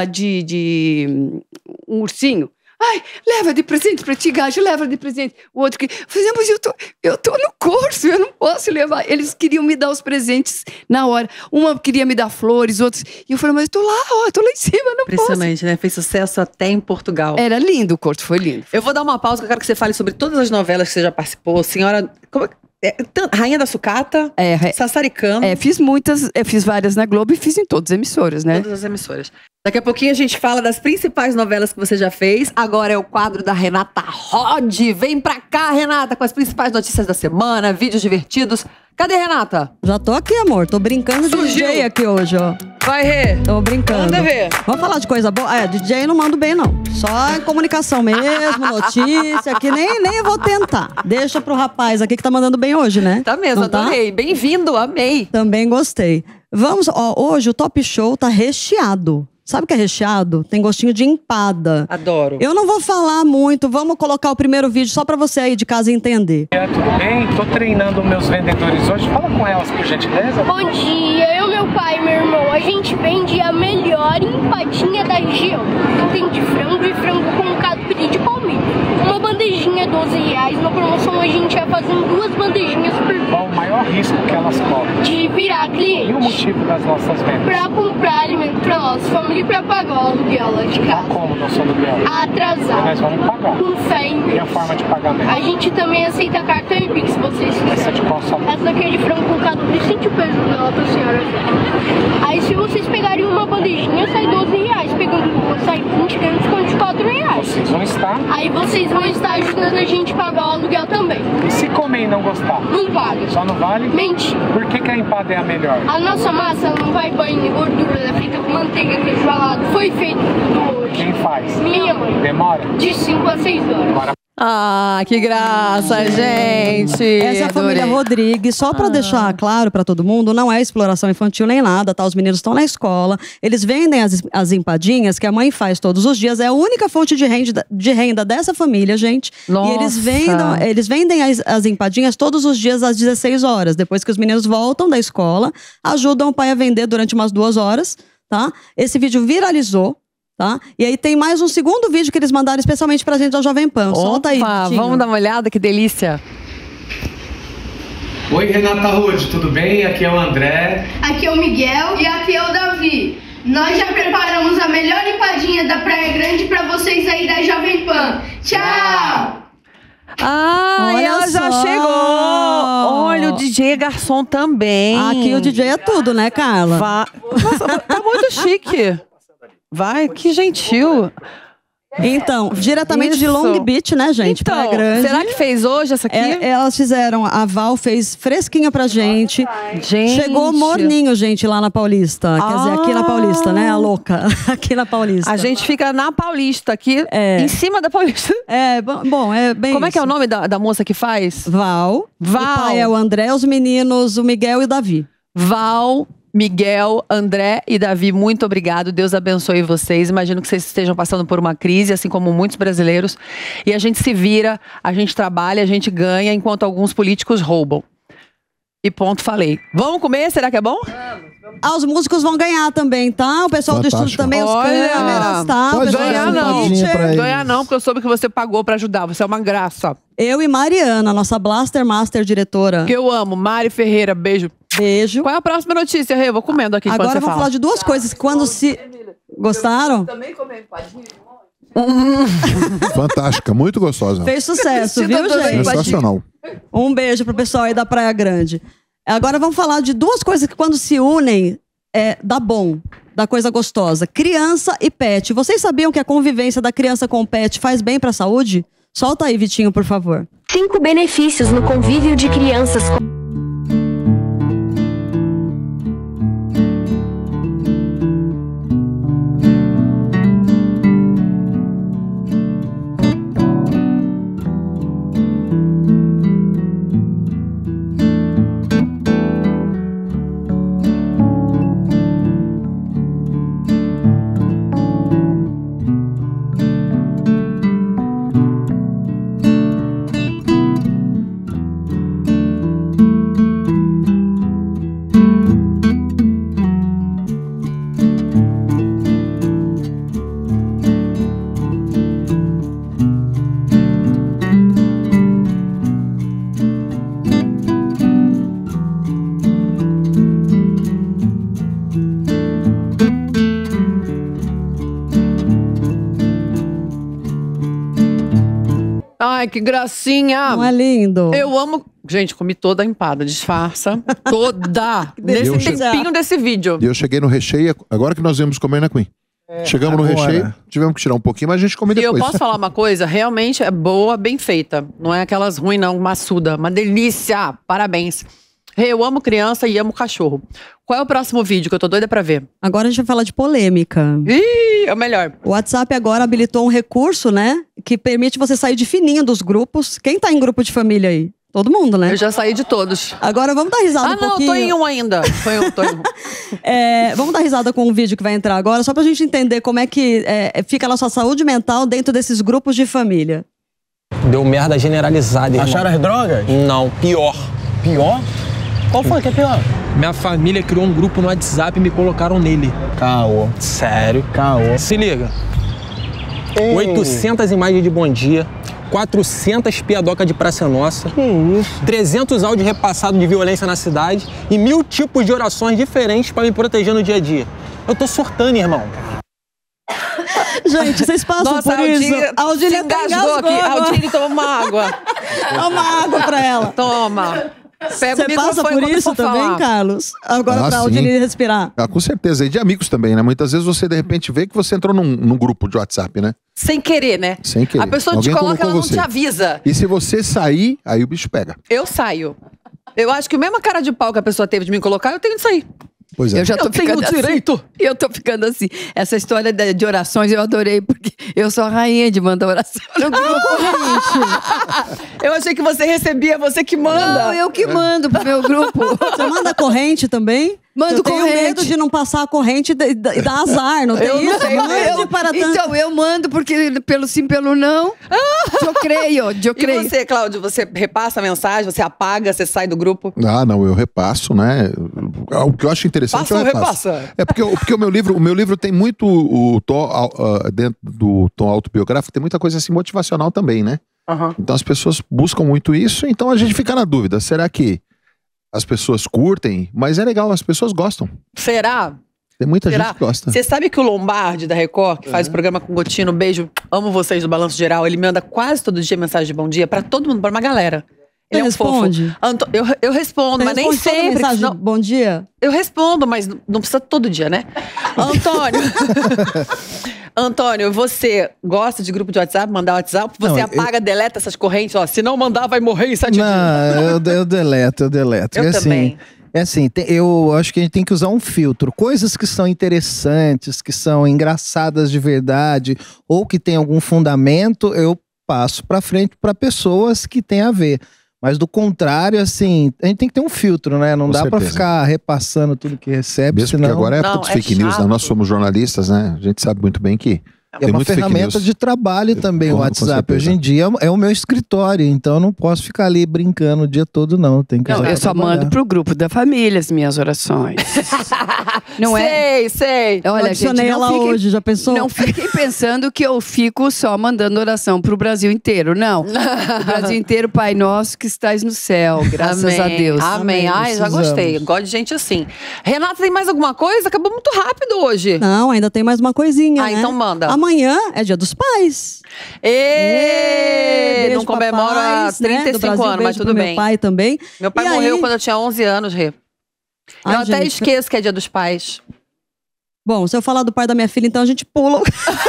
S2: de um ursinho. Ai, leva de presente pra ti, gajo, leva de presente. O outro que... Mas eu tô no curso, eu não posso levar. Eles queriam me dar os presentes na hora. Uma queria me dar flores, outros... E eu falei, mas eu tô lá em cima, não posso.
S1: Impressionante, né? Fez sucesso até em Portugal.
S2: Era lindo o curso, foi lindo.
S1: Eu vou dar uma pausa, que eu quero que você fale sobre todas as novelas que você já participou. Senhora... Rainha da Sucata, Sassaricando.
S2: Fiz várias na Globo e fiz em todas as emissoras, né?
S1: Todas as emissoras. Daqui a pouquinho a gente fala das principais novelas que você já fez. Agora é o quadro da Renata Rod. Vem pra cá, Renata, com as principais notícias da semana, vídeos divertidos. Cadê, Renata?
S6: Já tô aqui, amor. Tô brincando de DJ aqui hoje, ó.
S1: Vai, Rê.
S6: Tô brincando.
S1: Manda ver.
S6: Vamos falar de coisa boa? DJ não mando bem, não. Só em comunicação mesmo, notícia, que nem eu vou tentar. Deixa pro rapaz aqui que tá mandando bem hoje, né?
S1: Tá mesmo,
S6: não
S1: adorei.
S6: Tá?
S1: Bem-vindo, amei.
S6: Também gostei. Vamos, ó, hoje o Top Show tá recheado. Sabe o que é recheado? Tem gostinho de empada.
S1: Adoro.
S6: Eu não vou falar muito, vamos colocar o primeiro vídeo só pra você aí de casa entender.
S7: Tudo bem? Tô treinando meus vendedores hoje. Fala com elas, por gentileza.
S8: Bom dia, eu, meu pai e meu irmão. A gente vende a melhor empadinha da região. Tem de frango e frango com catupiry de palmito. Uma bandejinha é R$12. Na promoção a gente vai fazendo 2 bandejinhas por vez.
S7: Qual o maior risco que elas correm?
S8: De virar cliente.
S7: E o motivo das nossas vendas?
S8: Pra comprar alimento pra nossa família e pra pagar o aluguel lá de casa.
S7: Como nosso aluguel?
S8: Atrasado.
S7: Nós vamos pagar.
S8: Com fé em Deus.
S7: E a forma de pagamento?
S8: A gente também aceita cartão e Pix, se vocês quiserem.
S7: Essa de qual sabor?
S8: Essa aqui é de frango com catupiry, 5 pesos dela pra senhora. Aí se vocês pegarem uma bandejinha, sai R$12. Pegando duas, sai 20, ganha um desconto de R$4.
S7: Vocês vão estar?
S8: Aí vocês vão estar ajudando a gente a pagar o aluguel também.
S7: E se comer e não gostar?
S8: Não paga.
S7: Só não vale?
S8: Mentira.
S7: Por que a empada é a melhor?
S8: A nossa massa não vai banho em gordura, ela é feita com manteiga, queijo ralado. Foi feito tudo hoje.
S7: Quem faz?
S8: Minha mãe.
S7: Demora?
S8: De 5 a 6 horas.
S1: Ah, que graça, gente.
S6: Essa é a família Rodrigues. Só pra deixar claro pra todo mundo, não é exploração infantil nem nada, tá? Os meninos estão na escola, eles vendem as empadinhas que a mãe faz todos os dias. É a única fonte de renda dessa família, gente.
S1: Nossa.
S6: E eles vendem as empadinhas todos os dias às 16 horas. Depois que os meninos voltam da escola, ajudam o pai a vender durante umas 2 horas, tá? Esse vídeo viralizou. Tá? E aí tem mais um segundo vídeo que eles mandaram especialmente pra gente ao Jovem Pan. Solta aí, Vitinho.
S1: Vamos dar uma olhada, que delícia.
S7: Oi, Renata Rude, tudo bem? Aqui é o André.
S8: Aqui é o Miguel e aqui é o Davi. Nós já preparamos a melhor empadinha da Praia Grande pra vocês aí da Jovem Pan. Tchau!
S1: Ah,
S6: Olha
S1: ela já
S6: só.
S1: chegou. Olha, o DJ é garçom também.
S6: Aqui o DJ é tudo, né, Carla?
S1: Nossa, tá muito chique. Vai, que gentil.
S6: Então, diretamente de
S1: Isso.
S6: Long Beach, né, gente?
S1: Então,
S6: Praia Grande.
S1: será que fez hoje essa aqui?
S6: Elas fizeram, a Val fez fresquinha pra gente.
S1: Gente.
S6: Chegou morninho, gente, lá na Paulista. Quer dizer, aqui na Paulista, né? A louca. Aqui na Paulista.
S1: A gente fica na Paulista, aqui, em cima da Paulista.
S6: É, bom, é bem
S1: Como é que é o
S6: isso.
S1: nome da moça que faz?
S6: Val.
S1: Val.
S6: O pai é o André, os meninos, o Miguel e o Davi.
S1: Val, Miguel, André e Davi, muito obrigado. Deus abençoe vocês. Imagino que vocês estejam passando por uma crise, assim como muitos brasileiros. E a gente se vira, a gente trabalha, a gente ganha, enquanto alguns políticos roubam. E ponto, falei. Vamos comer? Será que é bom?
S6: Os músicos vão ganhar também, tá? O pessoal do estúdio também, os câmeras, tá?
S1: Pode
S6: ganhar não.
S1: Ganhar não, porque eu soube que você pagou pra ajudar. Você é uma graça.
S6: Eu e Mariana, nossa Blaster Master diretora.
S1: Que eu amo. Mari Ferreira, beijo.
S6: Beijo.
S1: Qual é a próxima notícia, Rê? Eu vou comendo aqui enquanto você
S6: Agora vamos
S1: fala.
S6: falar de duas coisas. Quando se... Gostaram?
S2: Também comer empadinha.
S3: Fantástica, muito gostosa.
S6: Fez sucesso, viu, gente?
S3: Sensacional.
S6: Um beijo pro pessoal aí da Praia Grande. Agora vamos falar de duas coisas que quando se unem, dá bom, dá coisa gostosa. Criança e pet. Vocês sabiam que a convivência da criança com o pet faz bem pra saúde? Solta aí, Vitinho, por favor.
S9: 5 benefícios no convívio de crianças com...
S1: Ai, que gracinha!
S6: Não é lindo?
S1: Eu amo... Gente, comi toda a empada, disfarça. Toda! Nesse tempinho desse vídeo.
S3: E eu cheguei no recheio, agora que nós viemos comer na Queen. Chegamos no recheio, tivemos que tirar um pouquinho, mas a gente come
S1: E
S3: depois.
S1: eu posso falar uma coisa? Realmente é boa, bem feita. Não é aquelas ruins, não, maçuda. Uma delícia! Parabéns. Eu amo criança e amo cachorro. Qual é o próximo vídeo que eu tô doida pra ver?
S6: Agora a gente vai falar de polêmica.
S1: Ih, é o melhor.
S6: O WhatsApp agora habilitou um recurso, né? Que permite você sair de fininho dos grupos. Quem tá em grupo de família aí? Todo mundo, né?
S1: Eu já saí de todos.
S6: Agora vamos dar risada um pouquinho.
S1: Tô em um ainda. Tô em um.
S6: Vamos dar risada com o vídeo que vai entrar agora, só pra gente entender como é que fica a nossa saúde mental dentro desses grupos de família.
S10: Deu merda generalizada, irmão.
S5: Acharam as drogas?
S10: Não, pior.
S5: Pior? Qual foi que é pior?
S10: Minha família criou um grupo no WhatsApp e me colocaram nele.
S5: Caô.
S10: Sério?
S5: Caô.
S10: Se liga.
S5: Ei.
S10: 800 imagens de bom dia, 400 piadoca de Praça Nossa,
S5: Que isso?
S10: 300 áudios repassados de violência na cidade e 1000 tipos de orações diferentes pra me proteger no dia a dia. Eu tô surtando, irmão.
S6: Gente, vocês passam
S1: Nossa,
S6: por isso.
S1: A Aldine engasgou aqui. A Aldine toma uma água.
S6: Dá uma água pra ela.
S1: Toma. Pega
S6: Você
S1: o
S6: passa
S1: microfone
S6: por
S1: quando
S6: isso
S1: for
S6: também,
S1: falar.
S6: Carlos? Agora pra
S3: sim.
S6: Aldine respirar.
S3: Com certeza. E de amigos também, né? Muitas vezes você, de repente, vê que você entrou num grupo de WhatsApp, né?
S1: Sem querer, né?
S3: Sem querer.
S1: A pessoa
S3: Alguém
S1: te coloca,
S3: colocou
S1: ela não
S3: você.
S1: te avisa.
S3: E se você sair, aí o bicho pega.
S1: Eu saio. Eu acho que a mesma cara de pau que a pessoa teve de me colocar, eu tenho de sair.
S3: Pois é.
S2: Eu já tô
S1: Eu tenho
S2: ficando
S1: o direito.
S2: assim. E eu tô ficando assim. Essa história de orações eu adorei, porque eu sou a rainha de mandar oração.
S1: Eu achei que você recebia, você que manda.
S2: Não, eu que mando pro meu grupo.
S6: Você manda corrente também?
S2: Mando
S6: eu tenho
S2: corrente.
S6: medo de não passar a corrente e dar azar, não tem
S2: Eu
S6: isso?
S2: não sei,
S6: Mande para tanto.
S2: então, eu mando, porque pelo sim, pelo não, eu creio.
S1: E você, Cláudio, você repassa a mensagem, você apaga, você sai do grupo?
S3: Ah, não, eu repasso, né? O que eu acho interessante
S1: Passa
S3: eu
S1: ou
S3: repasso.
S1: repassa?
S3: É porque o meu livro tem muito o tom, dentro do tom autobiográfico, tem muita coisa assim motivacional também, né?
S1: Uhum.
S3: Então as pessoas buscam muito isso, então a gente fica na dúvida, será que as pessoas curtem? Mas é legal, as pessoas gostam.
S1: Será?
S3: Tem muita
S1: Será?
S3: gente que gosta.
S1: Você sabe que o Lombardi, da Record, que faz o programa com o Gotino, beijo, amo vocês do Balanço Geral, ele manda quase todo dia mensagem de bom dia pra todo mundo, pra uma galera. Ele
S6: Você
S1: é um
S6: responde?
S1: fofo. Eu respondo,
S6: Você
S1: mas nem
S6: responde toda
S1: sempre.
S6: mensagem,
S1: Não,
S6: bom dia?
S1: eu respondo, mas não precisa todo dia, né? Antônio. Antônio, você gosta de grupo de WhatsApp, mandar WhatsApp? Você
S4: Não,
S1: apaga, deleta essas correntes, ó. Se não mandar, vai morrer em 7 dias.
S4: Não, eu deleto.
S1: Eu
S4: Porque,
S1: também.
S4: É assim, eu acho que a gente tem que usar um filtro. Coisas que são interessantes, que são engraçadas de verdade, ou que tem algum fundamento, eu passo pra frente pra pessoas que tem a ver. Mas do contrário, assim, a gente tem que ter um filtro, né? Não
S3: Com
S4: dá pra
S3: certeza.
S4: ficar repassando tudo que recebe,
S3: Mesmo
S4: senão...
S3: porque agora é época
S1: Não,
S3: dos
S1: é
S3: fake news, né?
S1: chato.
S3: Nós somos jornalistas, né? A gente sabe muito bem que
S4: É
S3: tem
S4: uma
S3: muito fake
S4: ferramenta
S3: news.
S4: de trabalho também, o
S3: Com
S4: WhatsApp.
S3: certeza.
S4: Hoje em dia é o meu escritório, então eu não posso ficar ali brincando o dia todo, não. Tem que
S2: Não,
S4: usar
S2: eu
S4: pra
S2: só
S4: trabalhar.
S2: mando pro grupo da família as minhas orações. Não
S1: Sei, sei.
S2: Olha, gente,
S6: Adicionei ela hoje, já pensou?
S2: Não fiquem pensando que eu fico só mandando oração pro Brasil inteiro. Não. O Brasil inteiro, Pai Nosso que estás no céu. Graças
S1: Amém.
S2: a Deus.
S1: Amém. Ai, já
S4: Precisamos.
S1: gostei. Gosto de gente assim. Renata, tem mais alguma coisa? Acabou muito rápido hoje.
S6: Não, ainda tem mais uma coisinha, né?
S1: Então manda.
S6: Amanhã é Dia dos Pais.
S1: Ê,
S6: Beijo
S1: não comemora
S6: papais, né, do
S1: 35
S6: Brasil,
S1: anos, mas
S6: beijo
S1: tudo
S6: pro
S1: bem.
S6: Meu pai também.
S1: Meu pai
S6: E
S1: morreu
S6: aí-
S1: quando eu tinha 11 anos, Rê.
S6: Ai,
S1: Eu até
S6: gente,
S1: esqueço que é Dia dos Pais.
S6: Bom, se eu falar do pai da minha filha, então a gente pula.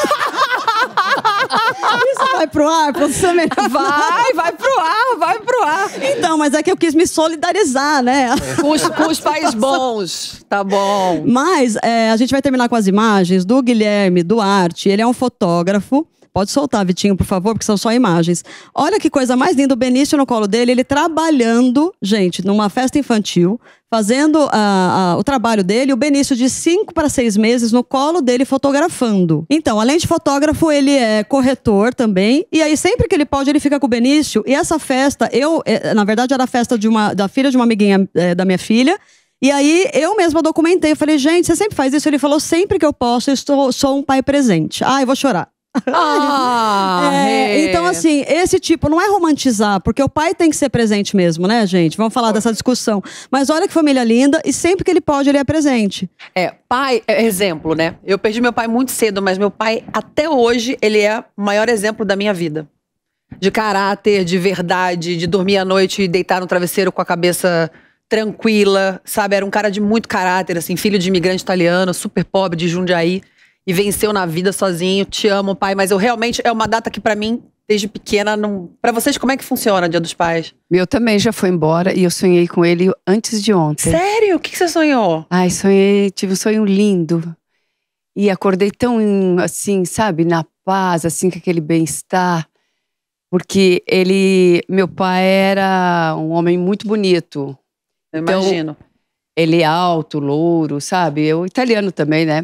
S6: Isso vai pro ar? Você melhor.
S1: Vai pro ar, vai pro ar.
S6: Então, mas é que eu quis me solidarizar, né?
S1: Com os pais bons, tá bom.
S6: Mas a gente vai terminar com as imagens do Guilherme Duarte. Ele é um fotógrafo. Pode soltar, Vitinho, por favor, porque são só imagens. Olha que coisa mais linda, o Benício no colo dele, ele trabalhando, gente, numa festa infantil, fazendo o trabalho dele, o Benício de 5 para 6 meses no colo dele fotografando. Então, além de fotógrafo, ele é corretor também, e aí sempre que ele pode, ele fica com o Benício. E essa festa, na verdade, era a festa da filha de uma amiguinha da minha filha. E aí, eu mesma documentei, eu falei, gente, você sempre faz isso? Ele falou, sempre que eu posso, eu sou um pai presente. Ai, eu vou chorar.
S1: Rê.
S6: Então, assim, esse tipo não é romantizar, porque o pai tem que ser presente mesmo, né, gente? Vamos falar dessa discussão. Mas olha que família linda, e sempre que ele pode, ele é presente.
S1: Pai, exemplo, né? Eu perdi meu pai muito cedo, mas meu pai, até hoje, ele é o maior exemplo da minha vida. De caráter, de verdade, de dormir à noite e deitar no travesseiro com a cabeça tranquila, sabe? Era um cara de muito caráter, assim, filho de imigrante italiano, super pobre, de Jundiaí. E venceu na vida sozinho. Te amo, pai. Mas eu realmente... É uma data que pra mim, desde pequena, não... Pra vocês, como é que funciona o Dia dos Pais?
S2: Meu também já foi embora e eu sonhei com ele antes de ontem.
S1: Sério? O que você sonhou?
S2: Ai, tive um sonho lindo. E acordei tão, assim, sabe, na paz, assim, com aquele bem-estar. Porque meu pai era um homem muito bonito.
S1: Eu imagino.
S2: Ele é alto, louro, sabe? O italiano também, né?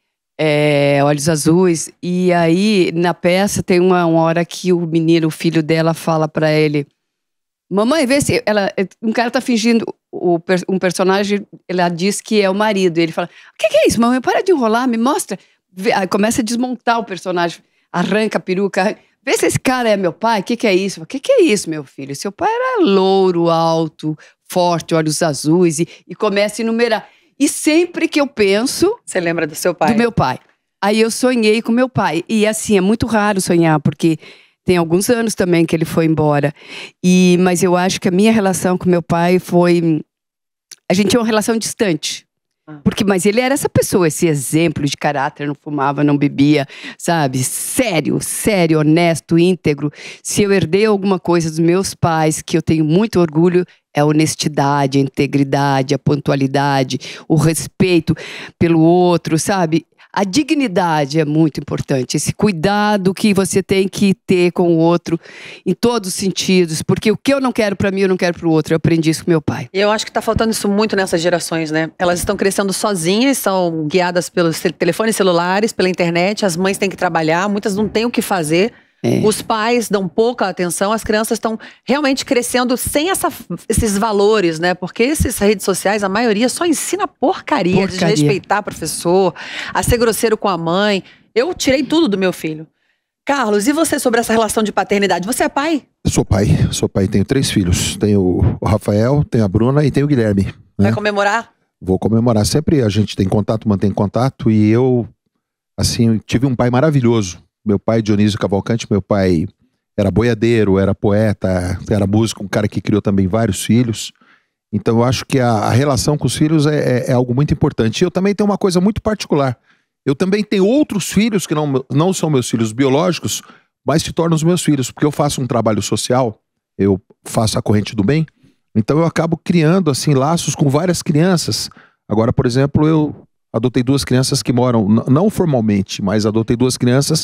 S2: Olhos azuis. E aí, na peça, tem uma hora que o filho dela, fala pra ele: mamãe, vê se... um cara tá fingindo um personagem, ela diz que é o marido. E ele fala: o que é isso, mamãe? Para de enrolar, me mostra. Aí começa a desmontar o personagem, arranca a peruca. Vê se esse cara é meu pai, o que é isso? O que é isso, meu filho? Seu pai era louro, alto, forte, olhos azuis. E começa a enumerar. E sempre que eu penso...
S1: Você lembra do seu pai?
S2: Do meu pai. Aí eu sonhei com meu pai. E assim, é muito raro sonhar, porque tem alguns anos também que ele foi embora. Mas eu acho que a minha relação com meu pai foi... A gente tinha uma relação distante. Mas ele era essa pessoa, esse exemplo de caráter, não fumava, não bebia, sabe? Sério, honesto, íntegro. Se eu herdei alguma coisa dos meus pais, que eu tenho muito orgulho, é a honestidade, a integridade, a pontualidade, o respeito pelo outro, sabe? A dignidade é muito importante, esse cuidado que você tem que ter com o outro em todos os sentidos, porque o que eu não quero pra mim, eu não quero pro outro. Eu aprendi isso com meu pai.
S1: E eu acho que tá faltando isso muito nessas gerações, né? Elas estão crescendo sozinhas, são guiadas pelos telefones celulares, pela internet, as mães têm que trabalhar, muitas não têm o que fazer. Os pais dão pouca atenção, as crianças estão realmente crescendo sem esses valores, né? Porque essas redes sociais, a maioria só ensina porcaria. De desrespeitar professor, a ser grosseiro com a mãe. Eu tirei tudo do meu filho. Carlos, e você sobre essa relação de paternidade? Você é pai?
S3: Eu sou pai, tenho 3 filhos. Tenho o Rafael, tenho a Bruna e tenho o Guilherme. Né?
S1: Vai comemorar?
S3: Vou comemorar. Sempre a gente tem contato, mantém contato. E eu, assim, tive um pai maravilhoso. Meu pai, Dionísio Cavalcante, meu pai era boiadeiro, era poeta, era músico, um cara que criou também vários filhos. Então eu acho que a relação com os filhos é algo muito importante. E eu também tenho uma coisa muito particular. Eu também tenho outros filhos que não são meus filhos biológicos, mas se tornam os meus filhos, porque eu faço um trabalho social, eu faço a corrente do bem, então eu acabo criando assim laços com várias crianças. Agora, por exemplo, eu adotei 2 crianças que moram, não formalmente, mas adotei 2 crianças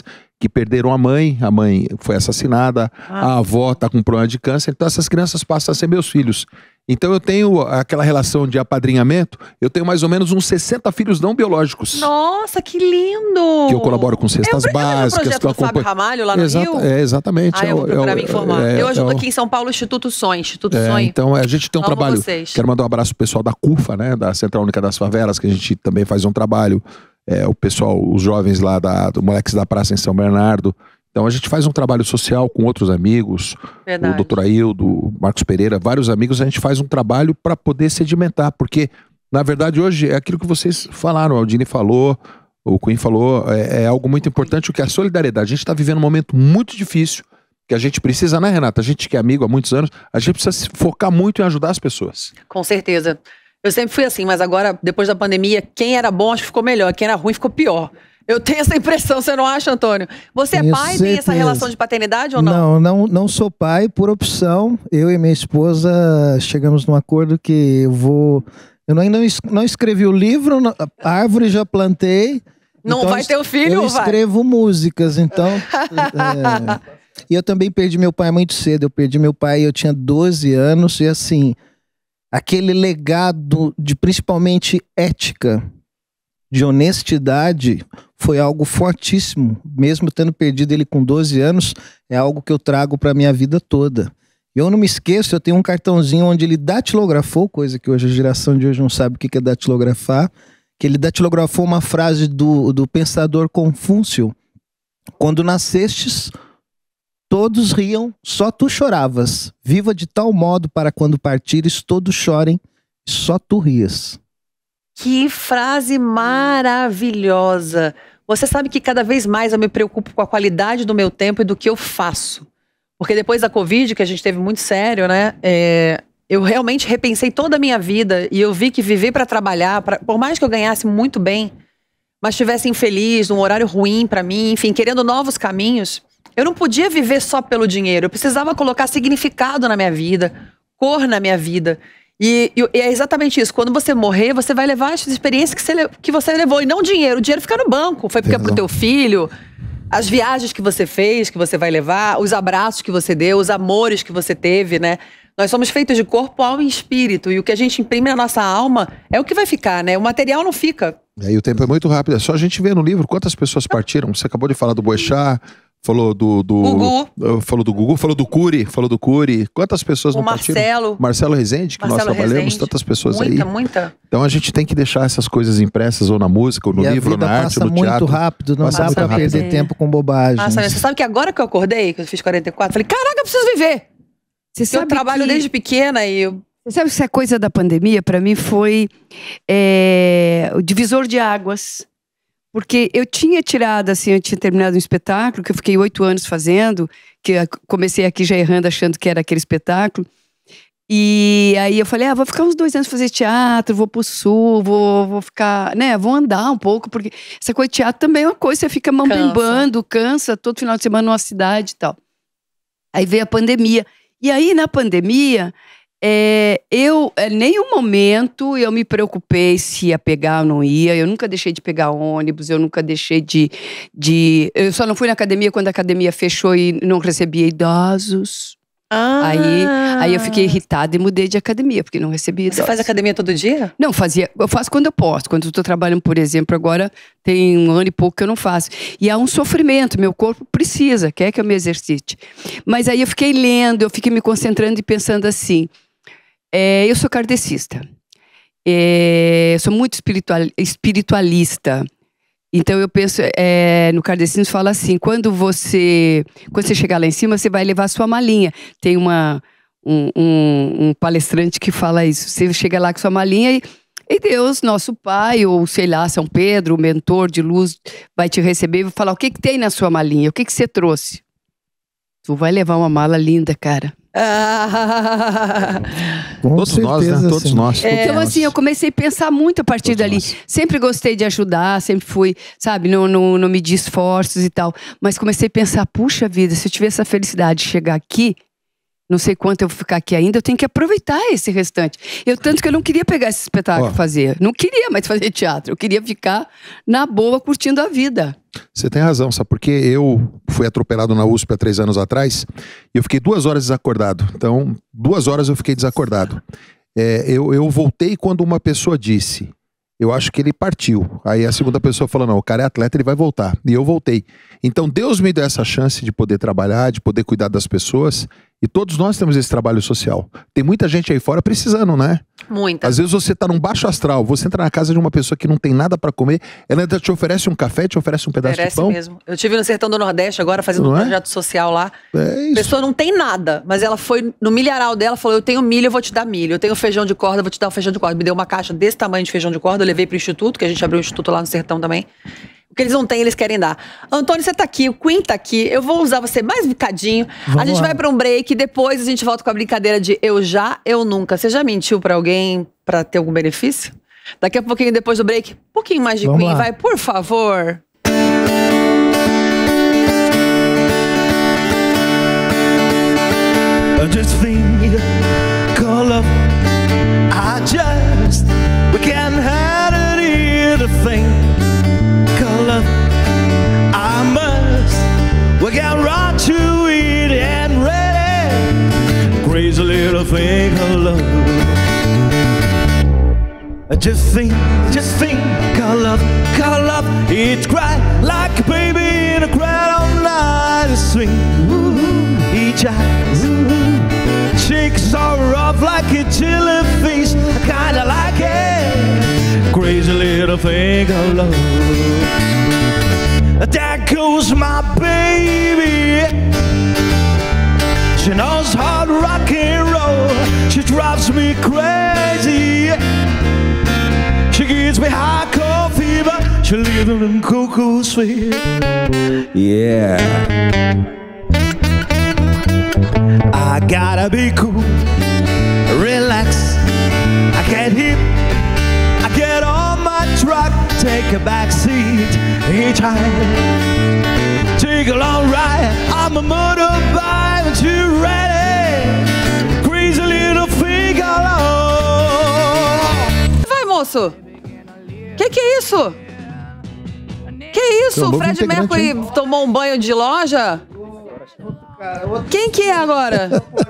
S3: que perderam a mãe foi assassinada, a avó está com um problema de câncer, então essas crianças passam a ser meus filhos. Então eu tenho aquela relação de apadrinhamento, eu tenho mais ou menos uns 60 filhos não biológicos.
S1: Nossa, que lindo!
S3: Que eu colaboro com cestas básicas.
S1: Eu projeto do Fábio Ramalho lá no Rio?
S3: Exatamente.
S1: Eu vou procurar me informar. Eu ajudo aqui em São Paulo o Instituto Sonho.
S3: Então a gente tem um trabalho. Quero mandar um abraço pro pessoal da CUFA, né? Da Central Única das Favelas, que a gente também faz um trabalho. O pessoal, os jovens lá do Moleques da Praça em São Bernardo. Então a gente faz um trabalho social com outros amigos, o doutor Aildo, o Marcos Pereira, vários amigos, a gente faz um trabalho para poder sedimentar, porque na verdade hoje é aquilo que vocês falaram, o Aldini falou, o Queen falou, é algo muito importante, o que é a solidariedade. A gente está vivendo um momento muito difícil, que a gente precisa, né, Renata? A gente que é amigo há muitos anos, a gente precisa se focar muito em ajudar as pessoas.
S1: Com certeza. Eu sempre fui assim, mas agora, depois da pandemia, quem era bom acho que ficou melhor, quem era ruim ficou pior. Eu tenho essa impressão, você não acha, Antônio? Você é pai, tem essa relação de paternidade ou não?
S4: Não sou pai por opção. Eu e minha esposa chegamos num acordo que eu ainda não escrevi o livro, a árvore já plantei.
S1: Não então vai ter o filho,
S4: eu escrevo músicas, então... E eu também perdi meu pai muito cedo. Eu perdi meu pai, eu tinha 12 anos. E assim, aquele legado de principalmente ética, de honestidade, foi algo fortíssimo. Mesmo tendo perdido ele com 12 anos, é algo que eu trago para minha vida toda. Eu não me esqueço, eu tenho um cartãozinho onde ele datilografou, coisa que hoje a geração de hoje não sabe o que é datilografar, que ele datilografou uma frase do pensador Confúcio: quando nascestes, todos riam, só tu choravas. Viva de tal modo para quando partires, todos chorem, só tu rias.
S1: Que frase maravilhosa. Você sabe que cada vez mais eu me preocupo com a qualidade do meu tempo e do que eu faço. Porque depois da Covid, que a gente teve muito sério, né? Eu realmente repensei toda a minha vida e eu vi que viver para trabalhar, por mais que eu ganhasse muito bem, mas estivesse infeliz, num horário ruim para mim, enfim, querendo novos caminhos, eu não podia viver só pelo dinheiro. Eu precisava colocar significado na minha vida, cor na minha vida. E é exatamente isso. Quando você morrer, você vai levar as experiências que você levou. E não dinheiro. O dinheiro fica no banco. Foi porque é pro teu filho. As viagens que você fez, que você vai levar. Os abraços que você deu. Os amores que você teve, né? Nós somos feitos de corpo, alma e espírito. E o que a gente imprime na nossa alma é o que vai ficar, né? O material não fica.
S3: E o tempo é muito rápido. É só a gente ver no livro quantas pessoas partiram. Você acabou de falar do Boechat. Falou do
S1: Gugu.
S3: Falou do Gugu, falou do Cury. Quantas pessoas não partiram? Marcelo Rezende, que nós trabalhamos, tantas pessoas aí.
S1: Muita.
S3: Então a gente tem que deixar essas coisas impressas ou na música, ou no livro, ou na arte, ou no teatro.
S4: Passa muito rápido, não dá pra perder tempo com bobagem.
S1: Você sabe que agora que eu acordei, que eu fiz 44, falei, caraca, eu preciso viver. Eu trabalho desde pequena e eu...
S2: Você sabe que essa coisa da pandemia, pra mim, foi o divisor de águas. Porque eu tinha tirado, assim, eu tinha terminado um espetáculo que eu fiquei 8 anos fazendo, que eu comecei aqui já errando, achando que era aquele espetáculo. E aí eu falei, vou ficar uns 2 anos fazer teatro, vou pro sul, vou ficar, né, vou andar um pouco, porque essa coisa de teatro também é uma coisa, você fica mambimbando, cansa todo final de semana numa cidade e tal. Aí veio a pandemia. E aí, na pandemia... nenhum momento eu me preocupei se ia pegar ou não ia. Eu nunca deixei de pegar ônibus, eu nunca deixei eu só não fui na academia quando a academia fechou e não recebia idosos. Aí eu fiquei irritada e mudei de academia, porque não recebia idosos.
S1: Você faz academia todo dia?
S2: Não, eu faço quando eu posso. Quando eu tô trabalhando, por exemplo, agora tem 1 ano e pouco que eu não faço. E há um sofrimento, meu corpo precisa, quer que eu me exercite. Mas aí eu fiquei lendo, eu fiquei me concentrando e pensando assim... eu sou kardecista, sou muito espiritualista. Então eu penso, no kardecismo fala assim, quando você chegar lá em cima, você vai levar a sua malinha. Tem um palestrante que fala isso, você chega lá com sua malinha e Deus, nosso pai, ou sei lá, São Pedro, o mentor de luz, vai te receber e vai falar, o que tem na sua malinha, o que você trouxe? Tu vai levar uma mala linda, cara.
S3: Todos nós, né? Todos nós.
S2: Então, assim, eu comecei a pensar muito a partir dali. Sempre gostei de ajudar, sempre fui, sabe, não medi esforços e tal. Mas comecei a pensar, puxa vida, se eu tivesse essa felicidade de chegar aqui, não sei quanto eu vou ficar aqui ainda, eu tenho que aproveitar esse restante. Tanto que eu não queria pegar esse espetáculo e fazer. Não queria mais fazer teatro. Eu queria ficar na boa, curtindo a vida.
S3: Você tem razão, sabe? Porque eu fui atropelado na USP há 3 anos atrás e eu fiquei 2 horas desacordado. Então, 2 horas eu fiquei desacordado. Eu voltei quando uma pessoa disse, eu acho que ele partiu. Aí a segunda pessoa falou, não, o cara é atleta, ele vai voltar. E eu voltei. Então Deus me deu essa chance de poder trabalhar, de poder cuidar das pessoas. E todos nós temos esse trabalho social. Tem muita gente aí fora precisando, né?
S1: Muita.
S3: Às vezes você tá num baixo astral, você entra na casa de uma pessoa que não tem nada pra comer, ela ainda te oferece um café, te oferece um pedaço de pão.
S1: Mesmo. Eu estive no Sertão do Nordeste agora fazendo um projeto social lá. A pessoa não tem nada, mas ela foi no milharal dela, falou, eu tenho milho, eu vou te dar milho. Eu tenho feijão de corda, eu vou te dar um feijão de corda. Me deu uma caixa desse tamanho de feijão de corda, eu levei pro instituto, que a gente abriu um instituto lá no Sertão também. O que eles não têm, eles querem dar. Antônio, você tá aqui, o Queen tá aqui. Eu vou usar você mais um bocadinho. A gente vai pra um break, depois a gente volta com a brincadeira de eu já, eu nunca. Você já mentiu pra alguém pra ter algum benefício? Daqui a pouquinho, depois do break, um pouquinho mais de Queen, vai, por favor.
S5: I just think, call up, we can't have it here to think. I must, we got right to it and ready. Crazy little thing of love. Just think, call love. It's cry like a baby in a crowd all night to swing. Each eye shakes all rough like a jellyfish. I kinda like it. Crazy little thing of love. There goes my baby. She knows how to rock and roll. She drives me crazy. She gives me high coffee, but she leaves me in cocoa sweet. Yeah. I gotta be cool, relax. I get hip, I get on my truck, take a back seat each time. Take a long ride, I'm a motorbike, but you ready? Crazy little thing alone.
S1: Vai, moço! Que é isso? Que isso? O Fred Mercury tomou um banho de loja? Quem que é agora?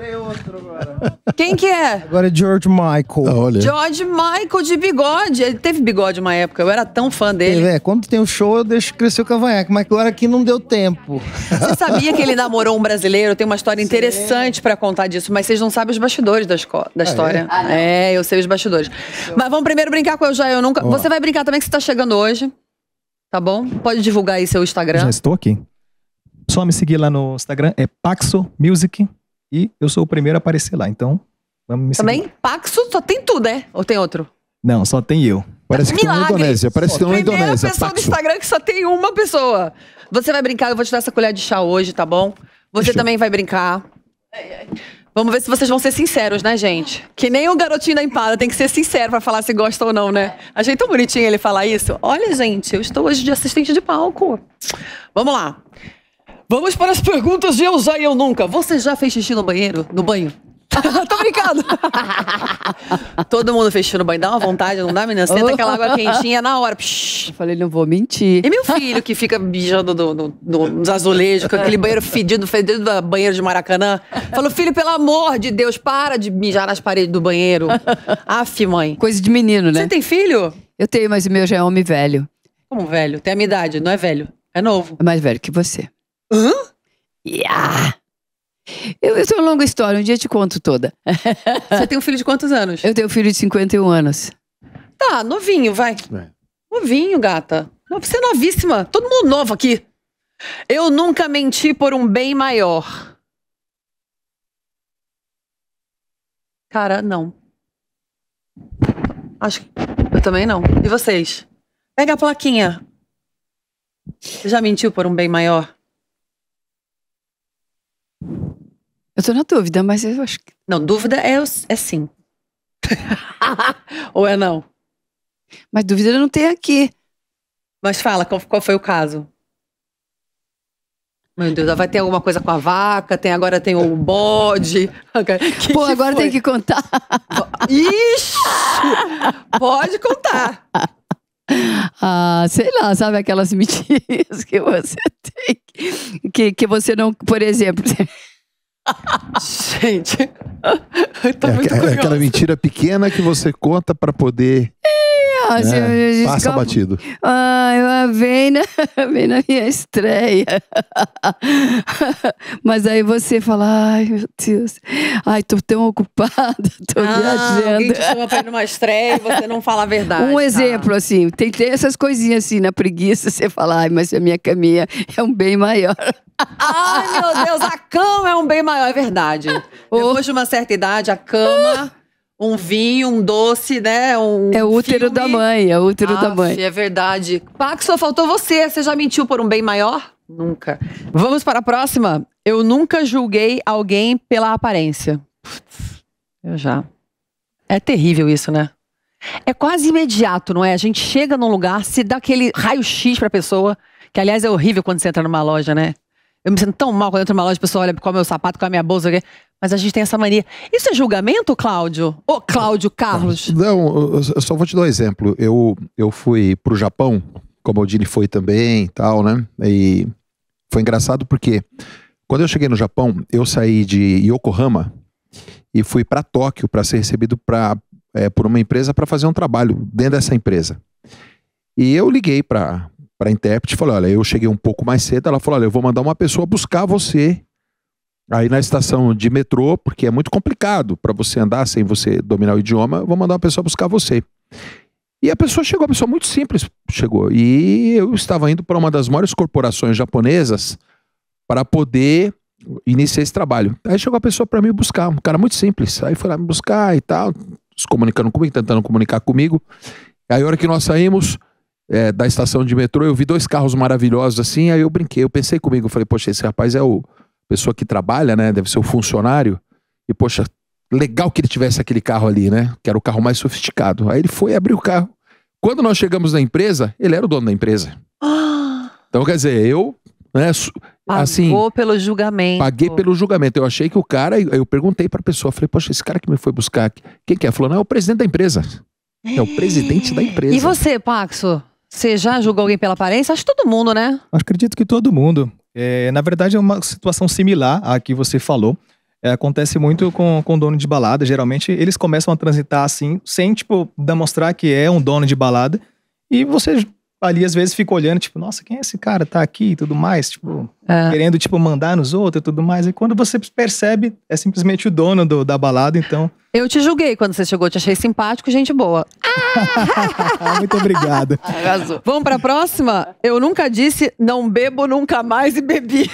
S1: Quem que é?
S4: Agora é George Michael.
S3: Olha.
S1: George Michael de bigode. Ele teve bigode uma época, eu era tão fã dele.
S4: Quando tem o show eu deixo crescer o cavanhaque, mas agora aqui não deu tempo.
S1: Você sabia que ele namorou um brasileiro? Tem uma história interessante pra contar disso, mas vocês não sabem os bastidores da história. Eu sei os bastidores. Mas vamos primeiro brincar com o Eu Já, Eu Nunca. Você vai brincar também que você tá chegando hoje, tá bom? Pode divulgar aí seu Instagram.
S11: Já estou aqui. Só me seguir lá no Instagram, é Paxo Music, e eu sou o primeiro a aparecer lá, então vamos me seguir.
S1: Também, Paxo só tem tudo, né? Ou tem outro?
S11: Não, só tem eu.
S3: Parece que tem na Indonésia, parece que tem na Indonésia.
S1: Primeira pessoa do Instagram que só tem uma pessoa. Você vai brincar, eu vou te dar essa colher de chá hoje, tá bom? Você também vai brincar. Vamos ver se vocês vão ser sinceros, né, gente? Que nem o garotinho da empada, tem que ser sincero pra falar se gosta ou não, né? Achei tão bonitinho ele falar isso. Olha, gente, eu estou hoje de assistente de palco. Vamos lá. Vamos para as perguntas de Eu Já e Eu Nunca. Você já fez xixi no banheiro? No banho? Tô brincando. Todo mundo fez xixi no banho. Dá uma vontade, não dá, menina? Senta aquela água quentinha na hora. Psh.
S2: Eu falei, não vou mentir.
S1: E meu filho que fica mijando nos azulejos, com aquele banheiro fedido do banheiro de Maracanã. Falou, filho, pelo amor de Deus, para de mijar nas paredes do banheiro. Aff, mãe.
S2: Coisa de menino, né?
S1: Você tem filho?
S2: Eu tenho, mas o meu já é homem velho.
S1: Como velho? Tem a minha idade, não é velho. É novo.
S2: É mais velho que você.
S1: Hã?
S2: Yeah. Eu tenho uma longa história, um dia eu te conto toda.
S1: Você tem um filho de quantos anos?
S2: Eu tenho um filho de 51 anos.
S1: Tá, novinho, vai. Novinho, gata. Você é novíssima. Todo mundo novo aqui. Eu nunca menti por um bem maior. Cara, não. Acho que eu também não. E vocês? Pega a plaquinha. Você já mentiu por um bem maior?
S2: Eu tô na dúvida, mas eu acho que...
S1: Não, dúvida é sim. Ou é não?
S2: Mas dúvida não tem aqui.
S1: Mas fala, qual foi o caso? Meu Deus, vai ter alguma coisa com a vaca, agora tem o bode.
S2: Pô, agora tem que contar.
S1: Ixi! Pode contar.
S2: Ah, sei lá, sabe aquelas mentiras que você tem, que você não, por exemplo...
S1: Gente, eu tô muito curiosa.
S3: Aquela mentira pequena que você conta pra poder... passa batido.
S2: Vem na minha estreia. Mas aí você fala, ai meu Deus, ai, tô tão ocupada, tô viajando.
S1: Alguém te chama pra ir numa estreia e você não fala a verdade.
S2: Um exemplo, assim, tem essas coisinhas assim, na preguiça, você fala, ai, mas a minha caminha é um bem maior.
S1: Ai, meu Deus, a cama é um bem maior, é verdade. Depois de uma certa idade, a cama... Um vinho, um doce, né?
S2: É o útero da mãe, é o útero da mãe.
S1: É verdade. Pax, só faltou você. Você já mentiu por um bem maior? Nunca. Vamos para a próxima. Eu nunca julguei alguém pela aparência. Putz, eu já. É terrível isso, né? É quase imediato, não é? A gente chega num lugar, se dá aquele raio-x pra pessoa, que aliás é horrível quando você entra numa loja, né? Eu me sinto tão mal quando eu entro numa loja, a pessoa olha qual é o meu sapato, qual é a minha bolsa, mas a gente tem essa mania. Isso é julgamento, Cláudio? Ô, Cláudio, Carlos.
S3: Não, eu só vou te dar um exemplo. Eu fui pro Japão, como o Dini foi também e tal, né? E foi engraçado porque quando eu cheguei no Japão, eu saí de Yokohama e fui para Tóquio para ser recebido por uma empresa para fazer um trabalho dentro dessa empresa. E eu liguei para a intérprete e falei, olha, eu cheguei um pouco mais cedo, ela falou, olha, eu vou mandar uma pessoa buscar você aí na estação de metrô, porque é muito complicado para você andar sem você dominar o idioma, eu vou mandar uma pessoa buscar você. E a pessoa chegou, uma pessoa muito simples chegou, e eu estava indo para uma das maiores corporações japonesas para poder iniciar esse trabalho. Aí chegou a pessoa para me buscar, um cara muito simples, aí foi lá me buscar e tal, se comunicando comigo, tentando comunicar comigo. Aí a hora que nós saímos da estação de metrô, eu vi 2 carros maravilhosos assim, aí eu brinquei, eu pensei comigo, eu falei, poxa, esse rapaz é a pessoa que trabalha, né, deve ser o funcionário, e poxa, legal que ele tivesse aquele carro ali, né, que era o carro mais sofisticado. Aí ele foi abrir o carro. Quando nós chegamos na empresa, ele era o dono da empresa. Então, quer dizer, eu, né, assim...
S1: Pagou pelo julgamento.
S3: Paguei pelo julgamento. Eu achei que o cara, eu perguntei pra pessoa, falei, poxa, esse cara que me foi buscar, quem que é? Falou, não, é o presidente da empresa. É o presidente da empresa.
S1: E você, Paxo? Você já julgou alguém pela aparência? Acho que todo mundo, né?
S11: Acredito que todo mundo. Na verdade, é uma situação similar à que você falou. Acontece muito com dono de balada. Geralmente, eles começam a transitar assim, sem, tipo, demonstrar que é um dono de balada. E você ali, às vezes, fica olhando, tipo, nossa, quem é esse cara? Tá aqui e tudo mais. Tipo, querendo, tipo, mandar nos outros e tudo mais. E quando você percebe, é simplesmente o dono da balada, então...
S1: Eu te julguei quando você chegou, te achei simpático, gente boa.
S11: Muito obrigado.
S1: Arrasou. Vamos pra próxima? Eu nunca disse não bebo nunca mais e bebi.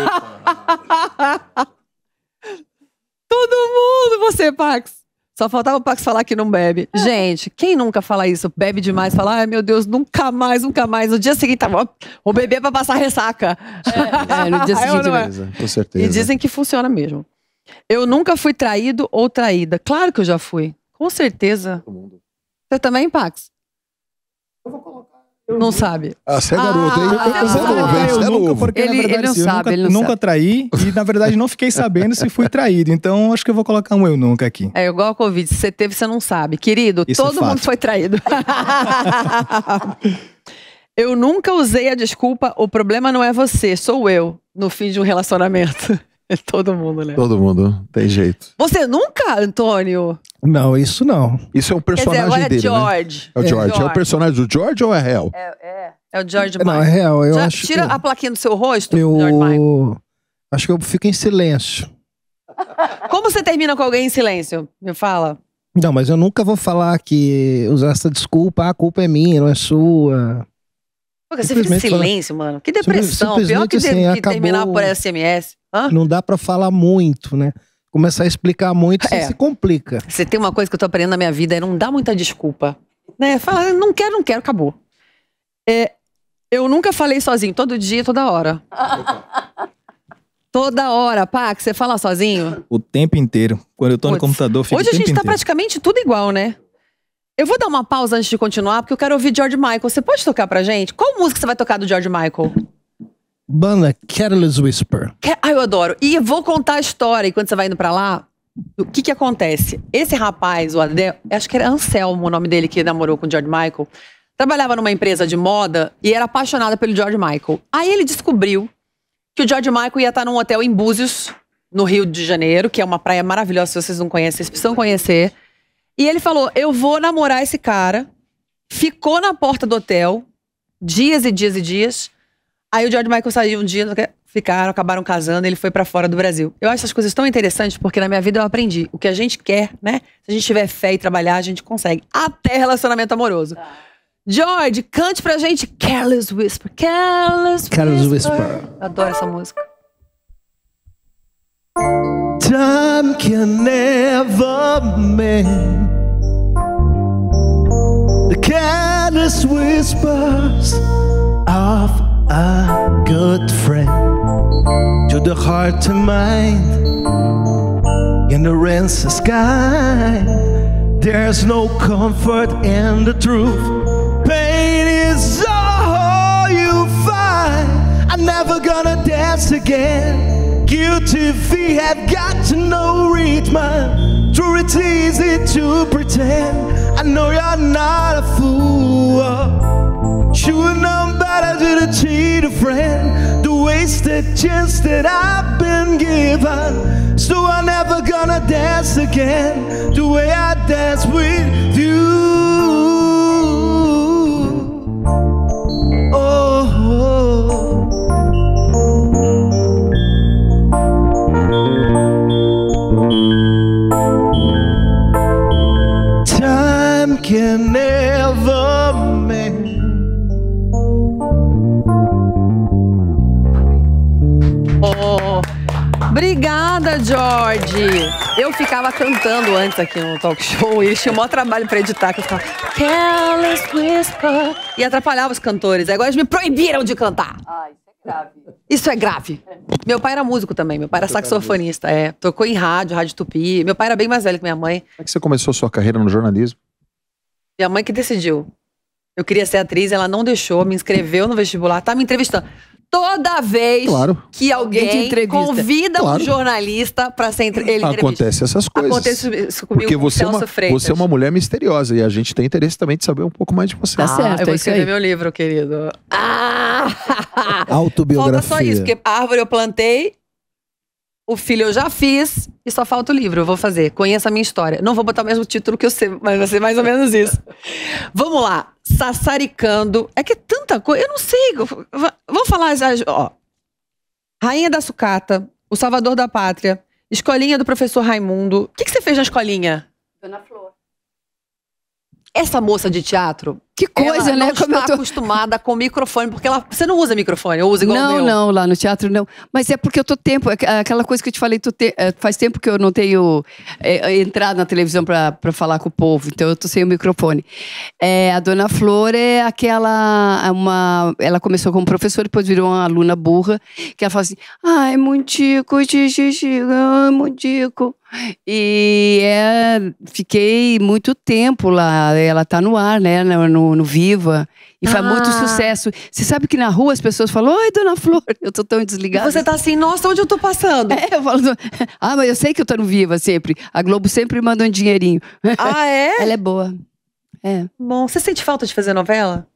S1: Todo mundo, você, Pax. Só faltava o Pax falar que não bebe. Gente, quem nunca fala isso? Bebe demais, fala, ai meu Deus, nunca mais, nunca mais. No dia seguinte, vou beber pra passar ressaca.
S2: No dia seguinte,
S3: com certeza.
S1: E dizem que funciona mesmo. Eu nunca fui traído ou traída. Claro que eu já fui. Com certeza. Você também, Pax?
S11: Eu vou colocar.
S1: Não sabe.
S3: Você é garoto, hein?
S11: Eu nunca, porque
S2: ele,
S11: na verdade,
S2: ele não
S11: assim,
S2: sabe,
S11: eu nunca traí e na verdade não fiquei sabendo se fui traído. Então acho que eu vou colocar um eu nunca aqui.
S1: É igual a Covid. Se você teve, você não sabe. Querido,
S11: Isso
S1: todo mundo foi traído. Eu nunca usei a desculpa, o problema não é você, sou eu, no fim de um relacionamento. Todo mundo, né?
S3: Todo mundo, tem jeito.
S1: Você nunca, Antônio?
S4: Não, isso não.
S3: Isso é um personagem
S1: agora
S3: dele,
S1: George.
S3: Né? É o George. É o personagem do George ou é real?
S1: É o George
S4: Não,
S1: Michael.
S4: é real. Eu
S1: Já
S4: acho
S1: tira
S4: que
S1: a plaquinha do seu rosto, George Michael.
S4: acho que eu fico em silêncio.
S1: Como você termina com alguém em silêncio? Me fala.
S4: Não, mas eu nunca vou falar que usar essa desculpa, a culpa é minha, não é sua.
S1: Porque você fica em silêncio, mano. Que depressão. Pior que,
S4: assim,
S1: que terminar por SMS. Hã?
S4: Não dá pra falar muito, né? Começar a explicar muito, você se complica.
S1: Você tem uma coisa que eu tô aprendendo na minha vida, é não dar muita desculpa. Né? Fala, não quero, acabou. Eu nunca falei sozinho, todo dia, toda hora. Toda hora, Pax, você fala sozinho?
S11: O tempo inteiro. Quando eu tô no computador, fica
S1: hoje
S11: o tempo
S1: a gente tá
S11: inteiro.
S1: praticamente tudo igual, né? Eu vou dar uma pausa antes de continuar, porque eu quero ouvir George Michael. Você pode tocar pra gente? Qual música você vai tocar do George Michael?
S4: Banda Careless Whisper.
S1: Eu adoro. E vou contar a história. E quando você vai indo pra lá, o que acontece? Esse rapaz, o Adel, acho que era Anselmo o nome dele, que namorou com o George Michael, trabalhava numa empresa de moda e era apaixonada pelo George Michael. Aí ele descobriu que o George Michael ia estar num hotel em Búzios, no Rio de Janeiro, que é uma praia maravilhosa, se vocês não conhecem, vocês precisam conhecer. E ele falou, eu vou namorar esse cara. Ficou na porta do hotel, dias e dias e dias. Aí o George Michael saiu um dia, acabaram casando, ele foi pra fora do Brasil. Eu acho essas coisas tão interessantes, porque na minha vida eu aprendi. O que a gente quer, né? Se a gente tiver fé e trabalhar, a gente consegue. Até relacionamento amoroso. George, cante pra gente Careless Whisper. Careless Whisper. Adoro essa música.
S5: Time can never mend the careless whispers of a good friend to the heart and mind in the rancid sky. There's no comfort in the truth. Pain is all you find. I'm never gonna dance again. Guilty feet have got to know rhythm. True, it's easy to pretend. I know you're not a fool. Sure, know better to cheat a friend. The wasted chance that I've been given. So I'm never gonna dance again the way I dance with you. Time can never mend.
S1: Obrigada, George. Eu ficava cantando antes aqui no talk show e eles tinham o maior trabalho pra editar, que eu ficava Careless Whisper e atrapalhava os cantores. Agora eles me proibiram de cantar.
S2: Isso é grave.
S1: Isso é grave. Meu pai era músico também, meu pai era saxofonista, tocou em rádio Tupi. Meu pai era bem mais velho que minha mãe.
S3: Como é que você começou a sua carreira no jornalismo?
S1: Minha mãe que decidiu. Eu queria ser atriz, ela não deixou, me inscreveu no vestibular, tá me entrevistando. Toda vez que alguém convida um jornalista pra ser ele
S3: acontece essas coisas.
S1: Acontece isso comigo.
S3: Porque você é uma mulher misteriosa e a gente tem interesse também de saber um pouco mais de você.
S1: Tá certo, eu vou escrever meu livro, querido.
S4: Autobiografia.
S1: Falta só isso, porque a árvore eu plantei, o filho eu já fiz e só falta o livro, eu vou fazer. Conheça a minha história. Não vou botar o mesmo título que eu sei, mas vai ser mais ou menos isso. Vamos lá. Sassaricando. É que é tanta coisa. Eu não sei. Vamos falar. Ó. Rainha da Sucata. O Salvador da Pátria. Escolinha do Professor Raimundo. O que você fez na escolinha?
S2: Dona Flor.
S1: Essa moça de teatro.
S2: Que coisa,
S1: ela
S2: né?
S1: Não está acostumada com microfone, porque você não usa microfone, eu uso igual o meu.
S2: Não, lá no teatro não. Mas é porque eu tô tempo, aquela coisa que eu te falei, faz tempo que eu não tenho entrado na televisão pra falar com o povo, então eu tô sem o microfone. A Dona Flor é ela começou como professora, depois virou uma aluna burra, que ela fala assim, ai, Mundico, Mundico. E fiquei muito tempo lá, ela tá no ar, né, no Viva, e faz muito sucesso. Você sabe que na rua as pessoas falam, oi, Dona Flor, eu tô tão desligada.
S1: E você tá assim, nossa, onde eu tô passando?
S2: Eu falo, mas eu sei que eu tô no Viva sempre. A Globo sempre manda um dinheirinho.
S1: Ah, é?
S2: Ela é boa.
S1: Bom, você sente falta de fazer novela?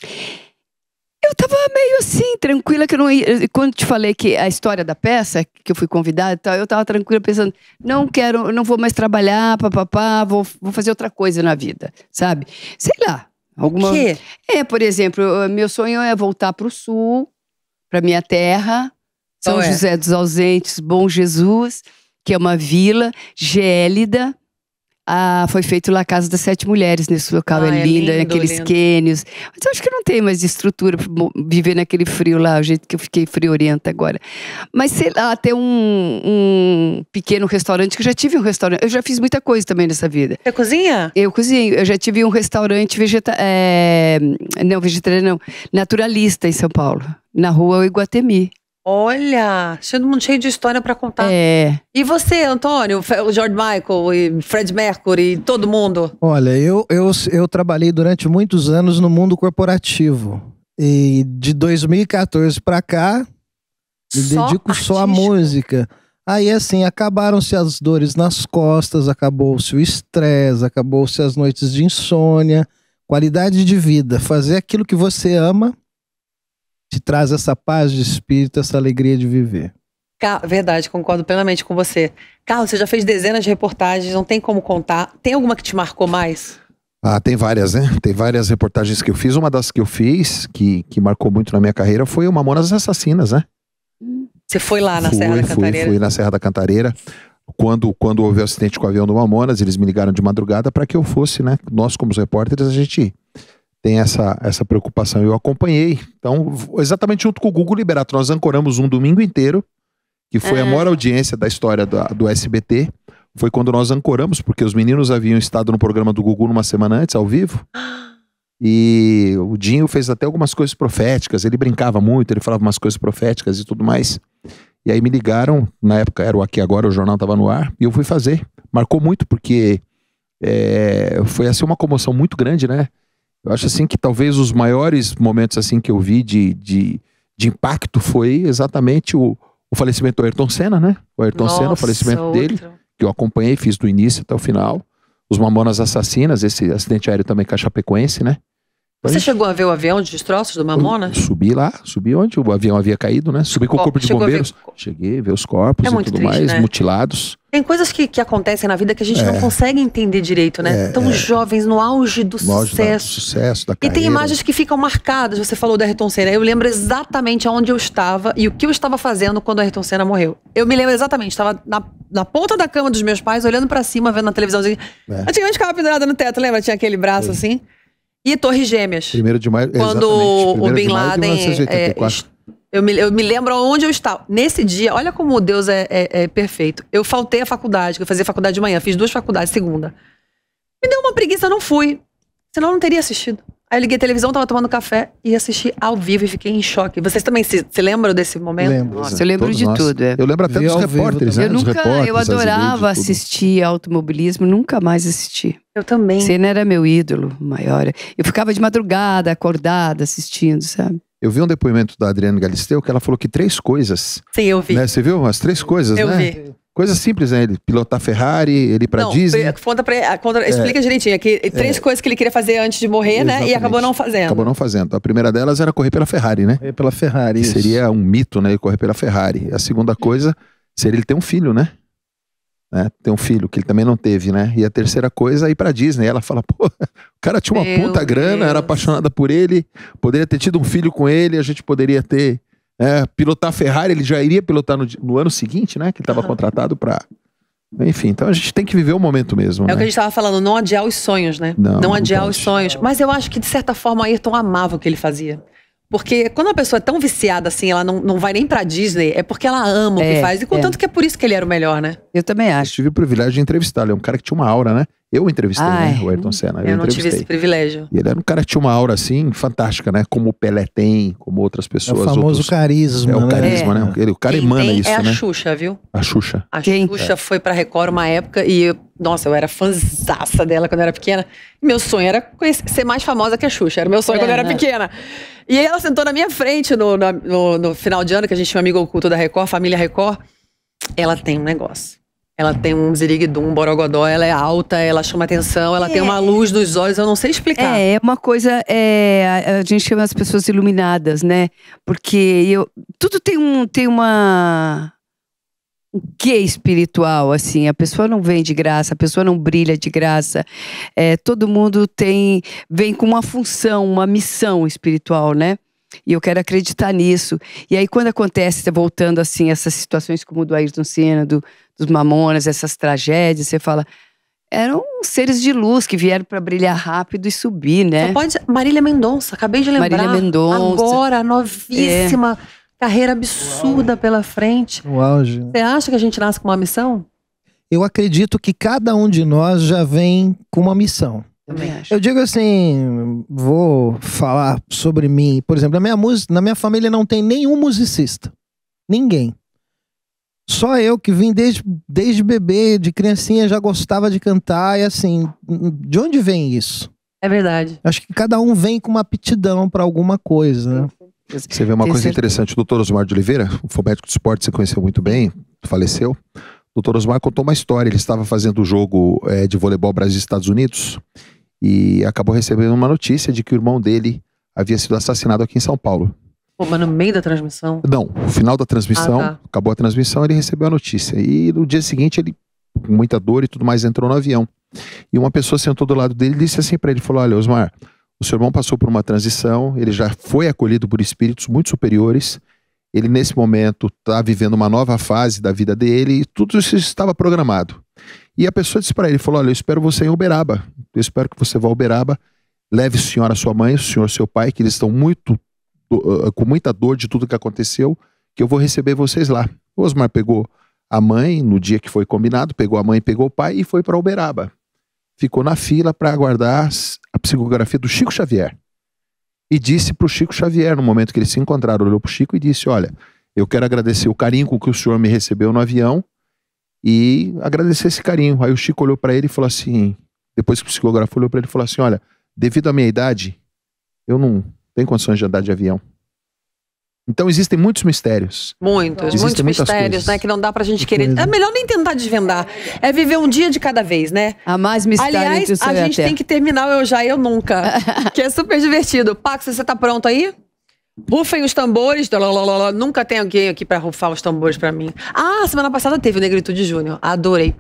S2: Eu tava meio assim, tranquila, que eu não ia. Quando te falei que a história da peça, que eu fui convidada e tal, eu tava tranquila pensando, não vou mais trabalhar, vou fazer outra coisa na vida, sabe? Sei lá.
S1: O quê?
S2: Por exemplo, meu sonho é voltar pro sul, pra minha terra, São José dos Ausentes, Bom Jesus, que é uma vila gélida. Foi feito lá a Casa das 7 Mulheres, nesse local, é linda, aqueles cânions. Mas eu acho que não tem mais estrutura pra viver naquele frio lá, o jeito que eu fiquei friorenta agora. Mas sei lá, ter um pequeno restaurante, que eu já tive um restaurante, eu já fiz muita coisa também nessa vida.
S1: Você cozinha?
S2: Eu cozinho, eu já tive um restaurante naturalista em São Paulo, na rua Iguatemi.
S1: Olha, todo mundo cheio de história pra contar. E você, Antônio, o George Michael e Fred Mercury, todo mundo?
S4: Olha, eu trabalhei durante muitos anos no mundo corporativo. E de 2014 pra cá, Me dedico só à música. Aí, assim, acabaram-se as dores nas costas, acabou-se o estresse, acabou-se as noites de insônia. Qualidade de vida. Fazer aquilo que você ama te traz essa paz de espírito, essa alegria de viver.
S1: Verdade, concordo plenamente com você. Carlos, você já fez dezenas de reportagens, não tem como contar. Tem alguma que te marcou mais?
S3: Tem várias, né? Tem várias reportagens que eu fiz. Uma das que eu fiz, que marcou muito na minha carreira, foi o Mamonas Assassinas, né?
S1: Você foi lá na Serra da Cantareira?
S3: Fui na Serra da Cantareira. Quando houve o acidente com o avião do Mamonas, eles me ligaram de madrugada para que eu fosse, né? Nós, como os repórteres, a gente tem essa preocupação. Eu acompanhei. Então, exatamente junto com o Gugu Liberato, nós ancoramos um domingo inteiro, que foi a maior audiência da história do SBT. Foi quando nós ancoramos, porque os meninos haviam estado no programa do Gugu numa semana antes, ao vivo. E o Dinho fez até algumas coisas proféticas. Ele brincava muito, ele falava umas coisas proféticas e tudo mais. E aí me ligaram, na época era o Aqui Agora, o jornal estava no ar, e eu fui fazer. Marcou muito, porque foi assim uma comoção muito grande, né? Eu acho assim que talvez os maiores momentos assim que eu vi de impacto foi exatamente o falecimento do Ayrton Senna, né? O Ayrton Senna, o falecimento dele, que eu acompanhei, fiz do início até o final. Os Mamonas Assassinas, esse acidente aéreo também com a Chapecoense, né?
S1: Você chegou a ver o avião de destroços do Mamonas?
S3: Subi onde o avião havia caído, né? Subi com o corpo de bombeiros. Cheguei a ver os corpos e tudo triste, mais, né? Mutilados.
S1: Tem coisas que acontecem na vida que a gente não consegue entender direito, né? Tão jovens, no auge do sucesso.
S3: Da
S1: carreira. E tem imagens que ficam marcadas. Você falou do Ayrton Senna. Eu lembro exatamente onde eu estava e o que eu estava fazendo quando o Ayrton Senna morreu. Eu me lembro exatamente. Estava na ponta da cama dos meus pais, olhando pra cima, vendo na televisãozinha. Antigamente ficava pendurada no teto, lembra? Tinha aquele braço assim. E Torres Gêmeas.
S3: 1º de maio,
S1: quando o Bin Laden... Eu me lembro onde eu estava. Nesse dia, olha como Deus é perfeito. Eu faltei à faculdade, que eu fazia faculdade de manhã. Fiz 2 faculdades, segunda. Me deu uma preguiça, não fui. Senão eu não teria assistido. Aí eu liguei a televisão, tava tomando café e assisti ao vivo e fiquei em choque. Vocês também se lembram desse momento?
S2: Lembro. Nossa, eu lembro de tudo.
S3: Eu lembro até dos repórteres, né?
S2: Eu adorava assistir automobilismo, nunca mais assisti.
S1: Eu também.
S2: Senna era meu ídolo maior. Eu ficava de madrugada, acordada, assistindo, sabe?
S3: Eu vi um depoimento da Adriana Galisteu que ela falou que 3 coisas.
S1: Sim, eu vi.
S3: Né? Você viu? As 3 coisas, né?
S1: Eu vi.
S3: Coisas simples, né? Ele pilotar Ferrari, ele ir pra Disney.
S1: Explica direitinho. Que 3 coisas que ele queria fazer antes de morrer, exatamente, né? E acabou não fazendo.
S3: Acabou não fazendo. A primeira delas era correr pela Ferrari, né?
S4: Correr pela Ferrari, isso.
S3: Seria um mito, né? Ele correr pela Ferrari. A segunda coisa seria ele ter um filho, né? Ter um filho, que ele também não teve, né? E a terceira coisa é ir pra Disney. Ela fala, pô, o cara tinha uma puta grana, era apaixonada por ele, poderia ter tido um filho com ele, a gente poderia ter... pilotar a Ferrari, ele já iria pilotar no ano seguinte, né? Que ele estava contratado para... Enfim, então a gente tem que viver o momento mesmo, né?
S1: É o que a gente estava falando, não adiar os sonhos, né? Não adiar os sonhos. Mas eu acho que, de certa forma, Ayrton amava o que ele fazia. Porque quando a pessoa é tão viciada assim, ela não vai nem pra Disney, é porque ela ama o que faz. E contanto que é por isso que ele era o melhor, né?
S2: Eu também acho.
S3: Eu tive o privilégio de entrevistá-lo. É um cara que tinha uma aura, né? Eu entrevistei, né? O Ayrton Senna.
S1: Eu não tive esse privilégio.
S3: E ele era um cara que tinha uma aura, assim, fantástica, né? Como o Pelé tem, como outras pessoas.
S4: É o famoso carisma.
S3: É o carisma, né? O cara emana isso, né?
S1: É a Xuxa, viu?
S3: A Xuxa.
S1: A Xuxa foi pra Record uma época e nossa, eu era fãzaça dela quando eu era pequena. Meu sonho era ser mais famosa que a Xuxa. Era meu sonho quando eu era pequena. E aí ela sentou na minha frente no final de ano, que a gente tinha um amigo oculto da Record, Família Record. Ela tem um negócio. Ela tem um ziriguidum, um borogodó, ela é alta, ela chama atenção, ela tem uma luz nos olhos, eu não sei explicar.
S2: É uma coisa, a gente chama as pessoas iluminadas, né? Porque tudo tem um quê espiritual, assim, a pessoa não vem de graça, a pessoa não brilha de graça, todo mundo vem com uma função, uma missão espiritual, né? E eu quero acreditar nisso. E aí quando acontece, voltando assim, essas situações como o do Ayrton Senna, dos Mamonas, essas tragédias, você fala, eram seres de luz que vieram para brilhar rápido e subir, né?
S1: Só pode... Marília Mendonça, acabei de lembrar.
S2: Marília Mendonça.
S1: Agora, novíssima, carreira absurda pela frente.
S4: O auge.
S1: Você acha que a gente nasce com uma missão?
S4: Eu acredito que cada um de nós já vem com uma missão. Eu digo assim, vou falar sobre mim. Por exemplo, na minha família não tem nenhum musicista. Ninguém. Só eu que vim desde bebê, de criancinha, já gostava de cantar. E assim, de onde vem isso?
S1: É verdade.
S4: Acho que cada um vem com uma aptidão para alguma coisa, né?
S3: Você vê uma coisa interessante, o doutor Osmar de Oliveira, foi médico de esporte, você conheceu muito bem, faleceu. O doutor Osmar contou uma história, ele estava fazendo o jogo de voleibol Brasil e Estados Unidos e acabou recebendo uma notícia de que o irmão dele havia sido assassinado aqui em São Paulo.
S1: Pô, mas no meio da transmissão?
S3: Não, no final da transmissão,
S1: tá.
S3: Acabou a transmissão, ele recebeu a notícia. E no dia seguinte, ele, com muita dor e tudo mais, entrou no avião. E uma pessoa sentou do lado dele e disse assim para ele, falou, olha, Osmar, o seu irmão passou por uma transição, ele já foi acolhido por espíritos muito superiores, ele nesse momento está vivendo uma nova fase da vida dele e tudo isso estava programado. E a pessoa disse para ele, falou, olha, eu espero você em Uberaba, eu espero que você vá a Uberaba, leve a senhora, sua mãe, o senhor, seu pai, que eles estão com muita dor de tudo que aconteceu, que eu vou receber vocês lá. O Osmar pegou a mãe, no dia que foi combinado, pegou a mãe, pegou o pai e foi para Uberaba. Ficou na fila para aguardar a psicografia do Chico Xavier. E disse para o Chico Xavier, no momento que eles se encontraram, olhou para o Chico e disse, olha, eu quero agradecer o carinho com que o senhor me recebeu no avião e agradecer esse carinho. Aí o Chico olhou para ele e falou assim, depois que o psicógrafo olhou para ele e falou assim, olha, devido à minha idade, eu não tenho condições de andar de avião. Então existem muitos mistérios.
S1: Muitos mistérios, né? Que não dá pra gente querer. É melhor nem tentar desvendar. É viver um dia de cada vez, né?
S2: Há mais mistério entre o céu e a
S1: Aliás, a gente tem que terminar o Eu Já, Eu Nunca. Que é super divertido. Pax, você tá pronto aí? Rufem os tambores. Nunca tem alguém aqui pra rufar os tambores pra mim. Ah, semana passada teve o Negritude Júnior. Adorei.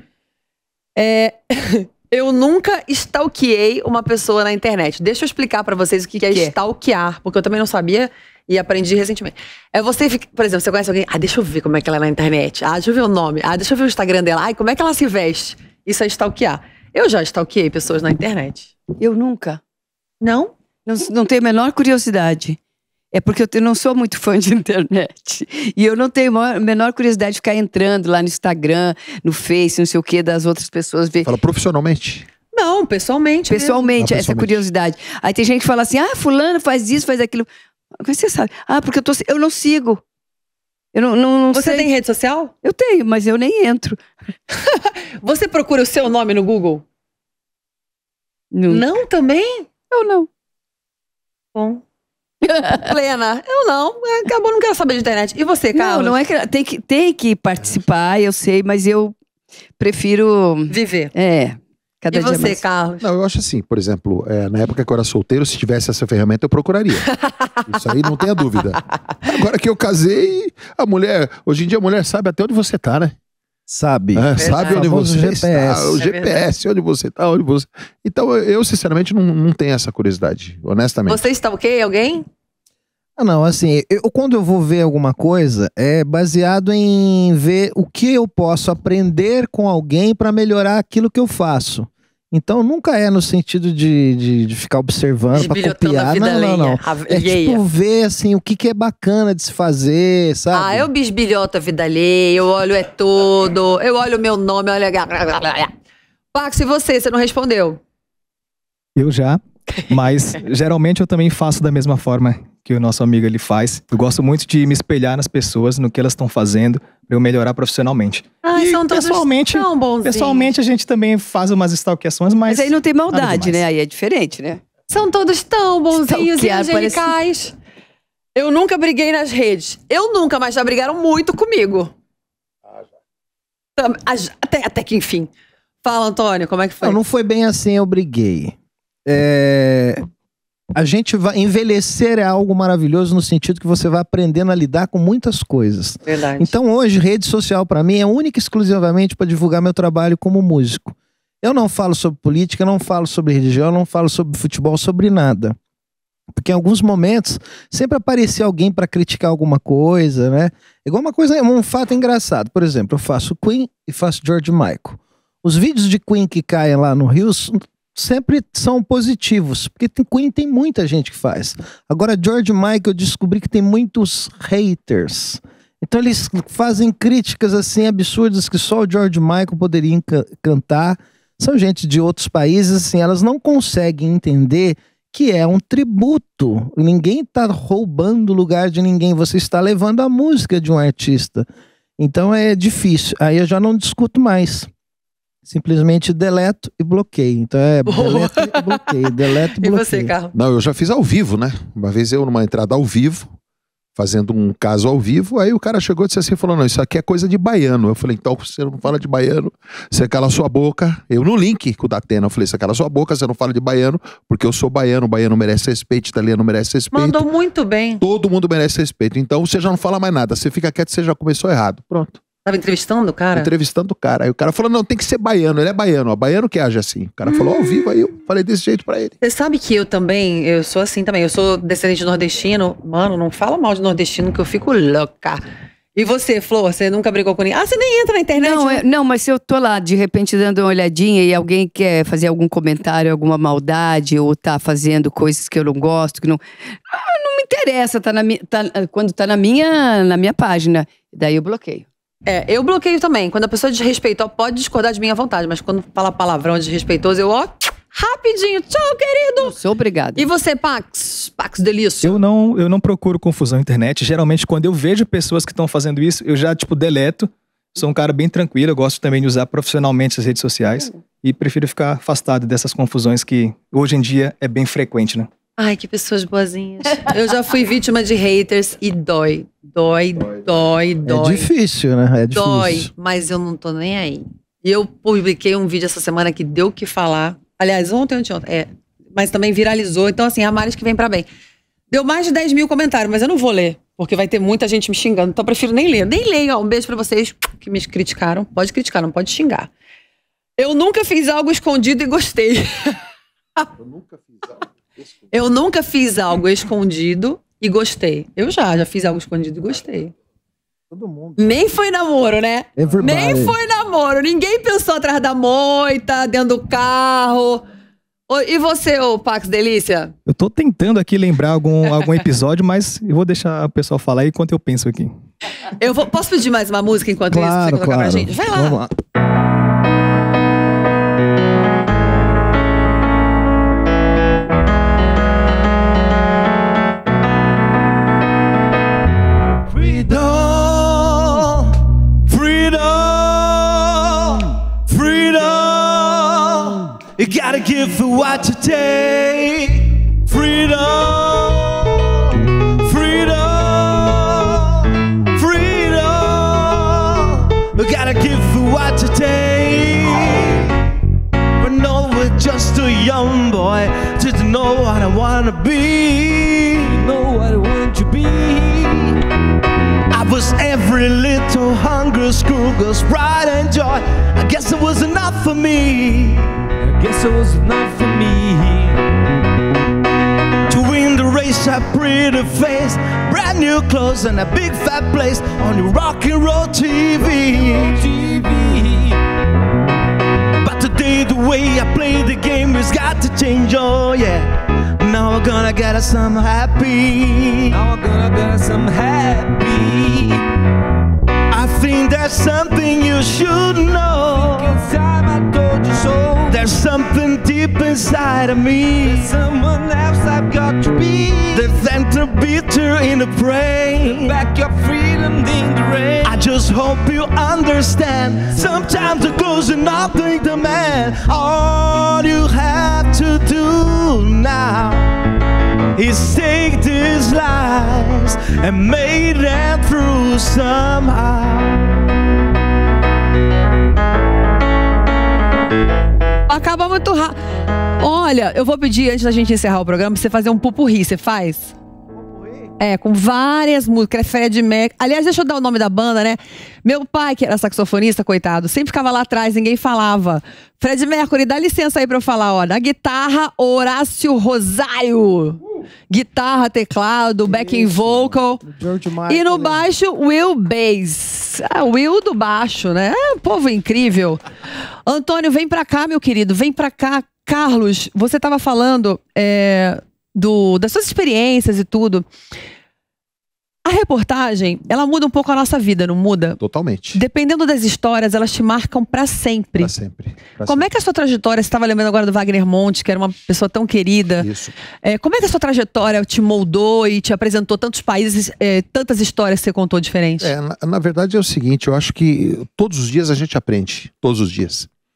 S1: Eu nunca stalkeei uma pessoa na internet. Deixa eu explicar pra vocês o que é stalkear, porque eu também não sabia e aprendi recentemente. É você, por exemplo, você conhece alguém, deixa eu ver como é que ela é na internet. Deixa eu ver o nome. Deixa eu ver o Instagram dela. Como é que ela se veste? Isso é stalkear. Eu já stalkeei pessoas na internet.
S2: Eu nunca.
S1: Não?
S2: Não tenho a menor curiosidade. É porque eu não sou muito fã de internet. E eu não tenho a menor curiosidade de ficar entrando lá no Instagram, no Face, não sei o que, das outras pessoas. Ver.
S3: Fala profissionalmente?
S2: Não, pessoalmente. Pessoalmente, essa curiosidade. Aí tem gente que fala assim, fulano faz isso, faz aquilo. Como você sabe? Porque eu não sigo. Eu não
S1: Você
S2: sei.
S1: tem rede social?
S2: Eu tenho, mas eu nem entro.
S1: Você procura o seu nome no Google?
S2: Nunca.
S1: Não também?
S2: Eu não.
S1: Bom. Plena, eu não. Acabou, não quero saber de internet. E você, Carlos?
S2: Não é que tem que participar, eu sei, mas eu prefiro
S1: viver.
S2: Cada
S1: e
S2: dia
S1: você,
S2: mais.
S1: Carlos?
S3: Não, eu acho assim, por exemplo, na época que eu era solteiro, se tivesse essa ferramenta, eu procuraria. Isso aí não tenha dúvida. Agora que eu casei, hoje em dia a mulher sabe até onde você tá, né?
S4: Sabe.
S3: Sabe onde você
S4: GPS.
S3: está. O GPS, onde você tá, onde você... Então, eu sinceramente não tenho essa curiosidade, honestamente.
S1: Você stalkeia alguém?
S4: Não, assim, quando eu vou ver alguma coisa, é baseado em ver o que eu posso aprender com alguém para melhorar aquilo que eu faço. Então nunca é no sentido de ficar observando para copiar. Não. É tipo ver assim, o que é bacana de se fazer, sabe?
S1: Eu bisbilhoto a vida alheia, eu olho tudo, eu olho o meu nome, olho... Pax, e você não respondeu?
S11: Eu já, mas geralmente eu também faço da mesma forma que o nosso amigo ele faz. Eu gosto muito de me espelhar nas pessoas, no que elas estão fazendo, para eu melhorar profissionalmente.
S1: E são todos tão bonzinhos.
S11: Pessoalmente a gente também faz umas stalkeações, mas
S2: aí não tem maldade, né? Aí é diferente, né?
S1: São todos tão bonzinhos e angelicais. Parece... Eu nunca briguei nas redes. Mas já brigaram muito comigo. Até que enfim. Fala, Antônio, como é que foi?
S4: Não foi bem assim, eu briguei. A gente vai envelhecer é algo maravilhoso no sentido que você vai aprendendo a lidar com muitas coisas.
S1: Verdade.
S4: Então hoje, rede social para mim é única e exclusivamente para divulgar meu trabalho como músico. Eu não falo sobre política, eu não falo sobre religião, eu não falo sobre futebol, sobre nada. Porque em alguns momentos sempre aparecia alguém para criticar alguma coisa, né? Igual um fato engraçado. Por exemplo, eu faço Queen e faço George Michael. Os vídeos de Queen que caem lá no Rio sempre são positivos, porque Queen tem muita gente que faz. Agora, George Michael, eu descobri que tem muitos haters. Então eles fazem críticas assim absurdas que só o George Michael poderia cantar. São gente de outros países, assim, elas não conseguem entender que é um tributo. Ninguém está roubando o lugar de ninguém, você está levando a música de um artista. Então é difícil. Aí eu já não discuto mais. Simplesmente deleto e bloqueio. Então deleto e bloqueio, deleto e bloqueio.
S1: E você, Carlos?
S3: Não, eu já fiz ao vivo, né? Uma vez eu numa entrada ao vivo, fazendo um caso ao vivo, aí o cara chegou e disse assim, falou, não, isso aqui é coisa de baiano. Eu falei, então você não fala de baiano, você cala sua boca. Eu no link com o Datena, eu falei, você cala sua boca, você não fala de baiano, porque eu sou baiano, o baiano merece respeito, italiano merece respeito.
S1: Mandou muito bem.
S3: Todo mundo merece respeito. Então você já não fala mais nada, você fica quieto, você já começou errado. Pronto.
S1: Tava entrevistando o cara?
S3: Entrevistando o cara. Aí o cara falou, não, tem que ser baiano, ele é baiano, ó, baiano que age assim. O cara falou ao vivo, aí eu falei desse jeito pra ele.
S1: Você sabe que eu sou assim também, eu sou descendente de nordestino. Mano, não fala mal de nordestino que eu fico louca. E você, Flor, você nunca brigou com ninguém? Ah, você nem entra na internet?
S2: Não, não, mas se eu tô lá, de repente, dando uma olhadinha e alguém quer fazer algum comentário, alguma maldade, ou tá fazendo coisas que eu não gosto, que não... não me interessa, quando tá na minha página. Daí eu bloqueio.
S1: Eu bloqueio também. Quando a pessoa desrespeitou, pode discordar de mim à vontade, mas quando fala palavrão desrespeitoso, eu, rapidinho, tchau, querido.
S2: Sou obrigada.
S1: E você, Pax Delício?
S11: Eu não procuro confusão na internet. Geralmente, quando eu vejo pessoas que estão fazendo isso, eu já, deleto. Sou um cara bem tranquilo, eu gosto também de usar profissionalmente as redes sociais. E prefiro ficar afastado dessas confusões que, hoje em dia, é bem frequente, né?
S1: Ai, que pessoas boazinhas. Eu já fui vítima de haters e dói.
S4: É difícil, né? É difícil.
S1: Dói, mas eu não tô nem aí. E eu publiquei um vídeo essa semana que deu o que falar. Aliás, ontem. Mas também viralizou. Então, assim, a Maris que vem pra bem. Deu mais de 10 mil comentários, mas eu não vou ler. Porque vai ter muita gente me xingando. Então eu prefiro nem ler. Nem leio. Ó, um beijo pra vocês que me criticaram. Pode criticar, não pode xingar. Eu nunca fiz algo escondido e gostei. Eu nunca fiz algo escondido e gostei. Eu já fiz algo escondido e gostei.
S4: Todo mundo.
S1: Nem foi namoro, né?
S4: Everybody.
S1: Nem foi namoro. Ninguém pensou atrás da moita, dentro do carro. E você, ô Pax Delícia?
S11: Eu tô tentando aqui lembrar algum episódio, mas eu vou deixar o pessoal falar aí enquanto eu penso aqui.
S1: Posso pedir mais uma música enquanto isso? Você colocar pra gente? Vai lá.
S4: Vamos lá.
S5: You gotta give for what you take. Freedom, freedom, freedom. You gotta give for what you take. But no, we're just a young boy. Just to know what I wanna be. Know what I want to be. I was every little hungry schoolgirl's pride and joy. I guess it was enough for me. Guess it was enough for me to win the race. A pretty face, brand new clothes, and a big fat place on your rock and roll TV. But today the way I play the game has got to change. Oh yeah, now I'm gonna get some happy. Now I'm gonna get some happy. I think there's something you should know. Inside I told you so. There's something deep inside of me. There's someone else I've got to be. The center bitter in the brain. Back your freedom in the rain. I just hope you understand. Sometimes the clothes are nothing to man. All you have to do now is take these lies and make them through somehow.
S1: Acaba muito rápido. Olha, eu vou pedir, antes da gente encerrar o programa, pra você fazer um pupurri. Você faz? Com várias músicas. Fred Mercury. Aliás, deixa eu dar o nome da banda, né? Meu pai, que era saxofonista, coitado, sempre ficava lá atrás, ninguém falava. Fred Mercury, dá licença aí pra eu falar, ó. Na guitarra, Horácio Rosário. Guitarra, teclado, backing vocal. E no baixo, Will Bass. Will do baixo, né? Povo incrível. Antônio, vem pra cá, meu querido. Vem pra cá. Carlos, você tava falando das suas experiências e tudo. A reportagem, ela muda um pouco a nossa vida, não muda?
S3: Totalmente.
S1: Dependendo das histórias, elas te marcam pra sempre.
S3: Pra sempre.
S1: Como é que a sua trajetória, você estava lembrando agora do Wagner Monte, que era uma pessoa tão querida.
S3: Isso.
S1: Como é que a sua trajetória te moldou e te apresentou tantos países, tantas histórias que você contou diferentes?
S3: Na verdade é o seguinte, eu acho que todos os dias a gente aprende. Todos os dias.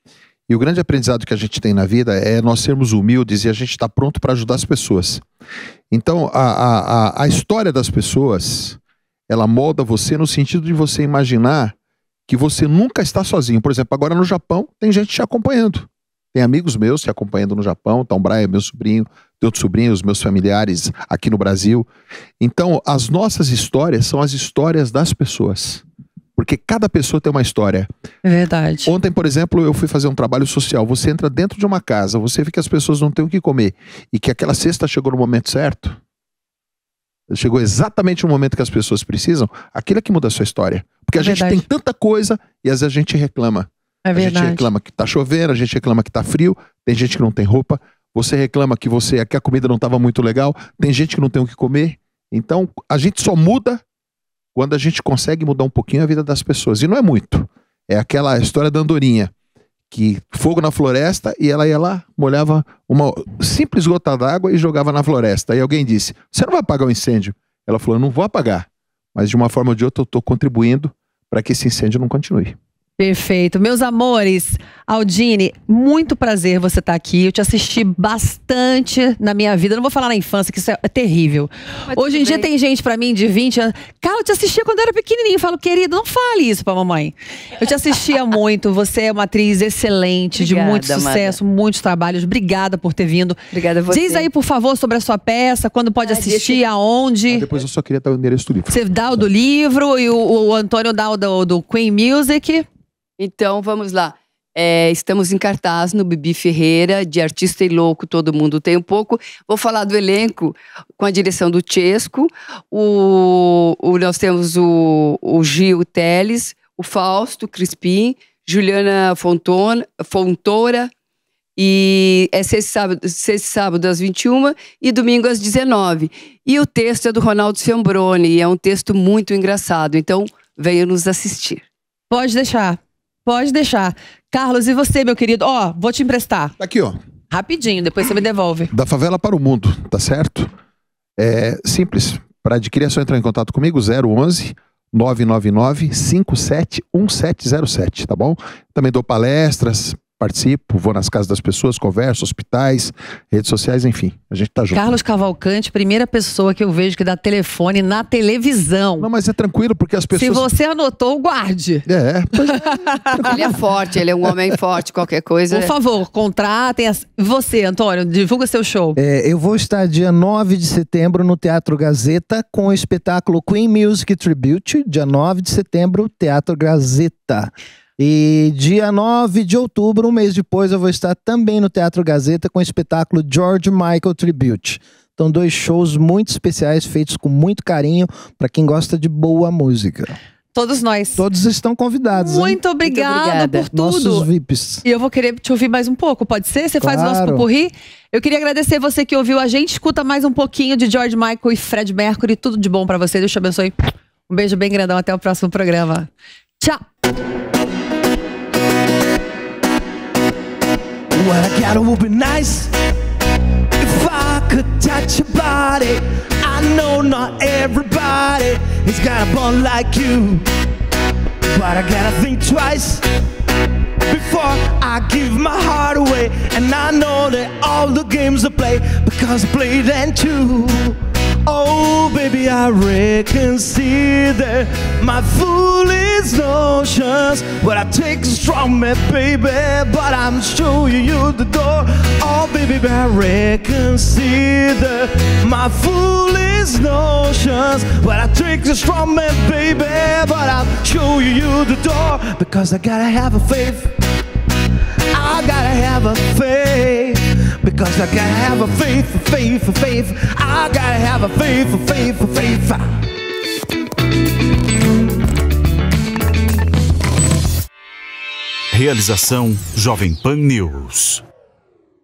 S3: E o grande aprendizado que a gente tem na vida é nós sermos humildes e a gente estar pronto para ajudar as pessoas. Então, a história das pessoas, ela molda você no sentido de você imaginar que você nunca está sozinho. Por exemplo, agora no Japão, tem gente te acompanhando. Tem amigos meus te acompanhando no Japão. Tom Brian, meu sobrinho, tem outros sobrinhos, meus familiares aqui no Brasil. Então, as nossas histórias são as histórias das pessoas. Porque cada pessoa tem uma história.
S1: É verdade.
S3: Ontem, por exemplo, eu fui fazer um trabalho social. Você entra dentro de uma casa, você vê que as pessoas não têm o que comer e que aquela cesta chegou no momento certo. Chegou exatamente no momento que as pessoas precisam. Aquilo é que muda a sua história. Porque a gente tem tanta coisa e às vezes a gente reclama.
S1: É verdade.
S3: A gente reclama que tá chovendo, a gente reclama que tá frio, tem gente que não tem roupa. Você reclama que a comida não estava muito legal, tem gente que não tem o que comer. Então, a gente só muda quando a gente consegue mudar um pouquinho a vida das pessoas. E não é muito. É aquela história da andorinha, que fogo na floresta e ela ia lá, molhava uma simples gota d'água e jogava na floresta. Aí alguém disse, você não vai apagar o incêndio? Ela falou, eu não vou apagar, mas de uma forma ou de outra eu estou contribuindo para que esse incêndio não continue.
S1: Perfeito. Meus amores, Aldine, muito prazer você estar aqui. Eu te assisti bastante na minha vida. Não vou falar na infância, que isso é terrível. Mas hoje em dia tem gente pra mim de 20 anos. Cara, eu te assistia quando eu era pequenininho. Eu falo, querido, não fale isso pra mamãe. Eu te assistia muito. Você é uma atriz excelente, obrigada, de muito sucesso, amada. Muitos trabalhos. Obrigada por ter vindo.
S2: Obrigada a você.
S1: Diz aí, por favor, sobre a sua peça, quando pode assistir, aonde.
S3: Depois eu só queria dar o endereço do livro.
S1: Você dá o do livro e o Antônio dá o do Queen Music.
S2: Então, vamos lá. Estamos em cartaz no Bibi Ferreira, de Artista e Louco, todo mundo tem um pouco. Vou falar do elenco com a direção do Chesco. Nós temos o Gil Teles, o Fausto Crispim, Juliana Fontoura. E é sexta e sábado às 21 e domingo às 19. E o texto é do Ronaldo Fiambroni, e é um texto muito engraçado. Então, venham nos assistir.
S1: Pode deixar. Pode deixar. Carlos, e você, meu querido? Ó, vou te emprestar.
S3: Tá aqui, ó.
S1: Rapidinho, depois você me devolve.
S3: Da favela para o mundo, tá certo? É simples. Para adquirir é só entrar em contato comigo, 011 999 57 1707, tá bom? Também dou palestras, participo, vou nas casas das pessoas, converso, hospitais, redes sociais, enfim. A gente tá junto.
S1: Carlos Cavalcante, primeira pessoa que eu vejo que dá telefone na televisão.
S3: Não, mas é tranquilo, porque as pessoas...
S1: Se você anotou, guarde.
S2: Ele é forte, ele é um homem forte, qualquer coisa...
S1: Por favor, contratem... Você, Antônio, divulga seu show.
S4: Eu vou estar dia 9 de setembro no Teatro Gazeta com o espetáculo Queen Music Tribute. Dia 9 de setembro, Teatro Gazeta. E dia 9 de outubro, um mês depois, eu vou estar também no Teatro Gazeta com o espetáculo George Michael Tribute. Então, 2 shows muito especiais, feitos com muito carinho, para quem gosta de boa música.
S1: Todos nós.
S4: Todos estão convidados.
S1: Muito obrigada por tudo.
S4: Nossos VIPs.
S1: E eu vou querer te ouvir mais um pouco, pode ser? Você faz o nosso pupurri? Eu queria agradecer você que ouviu a gente. Escuta mais um pouquinho de George Michael e Fred Mercury. Tudo de bom para você. Deus te abençoe. Um beijo bem grandão. Até o próximo programa. Tchau.
S5: Well, I got it would be nice if I could touch your body. I know not everybody is got a bond like you, but I gotta think twice before I give my heart away. And I know that all the games I play because I play them too. Oh, baby, I reconsider my foolish notions. But I take a strong man, baby, but I'm showing you the door. Oh, baby, I reconsider my foolish notions. But I take a strong man, baby, but I'm showing you the door. Because I gotta have a faith. I gotta have a faith. Because I gotta have a faith, faith, faith. I gotta have a faith, faith, faith.
S12: Realização Jovem Pan News.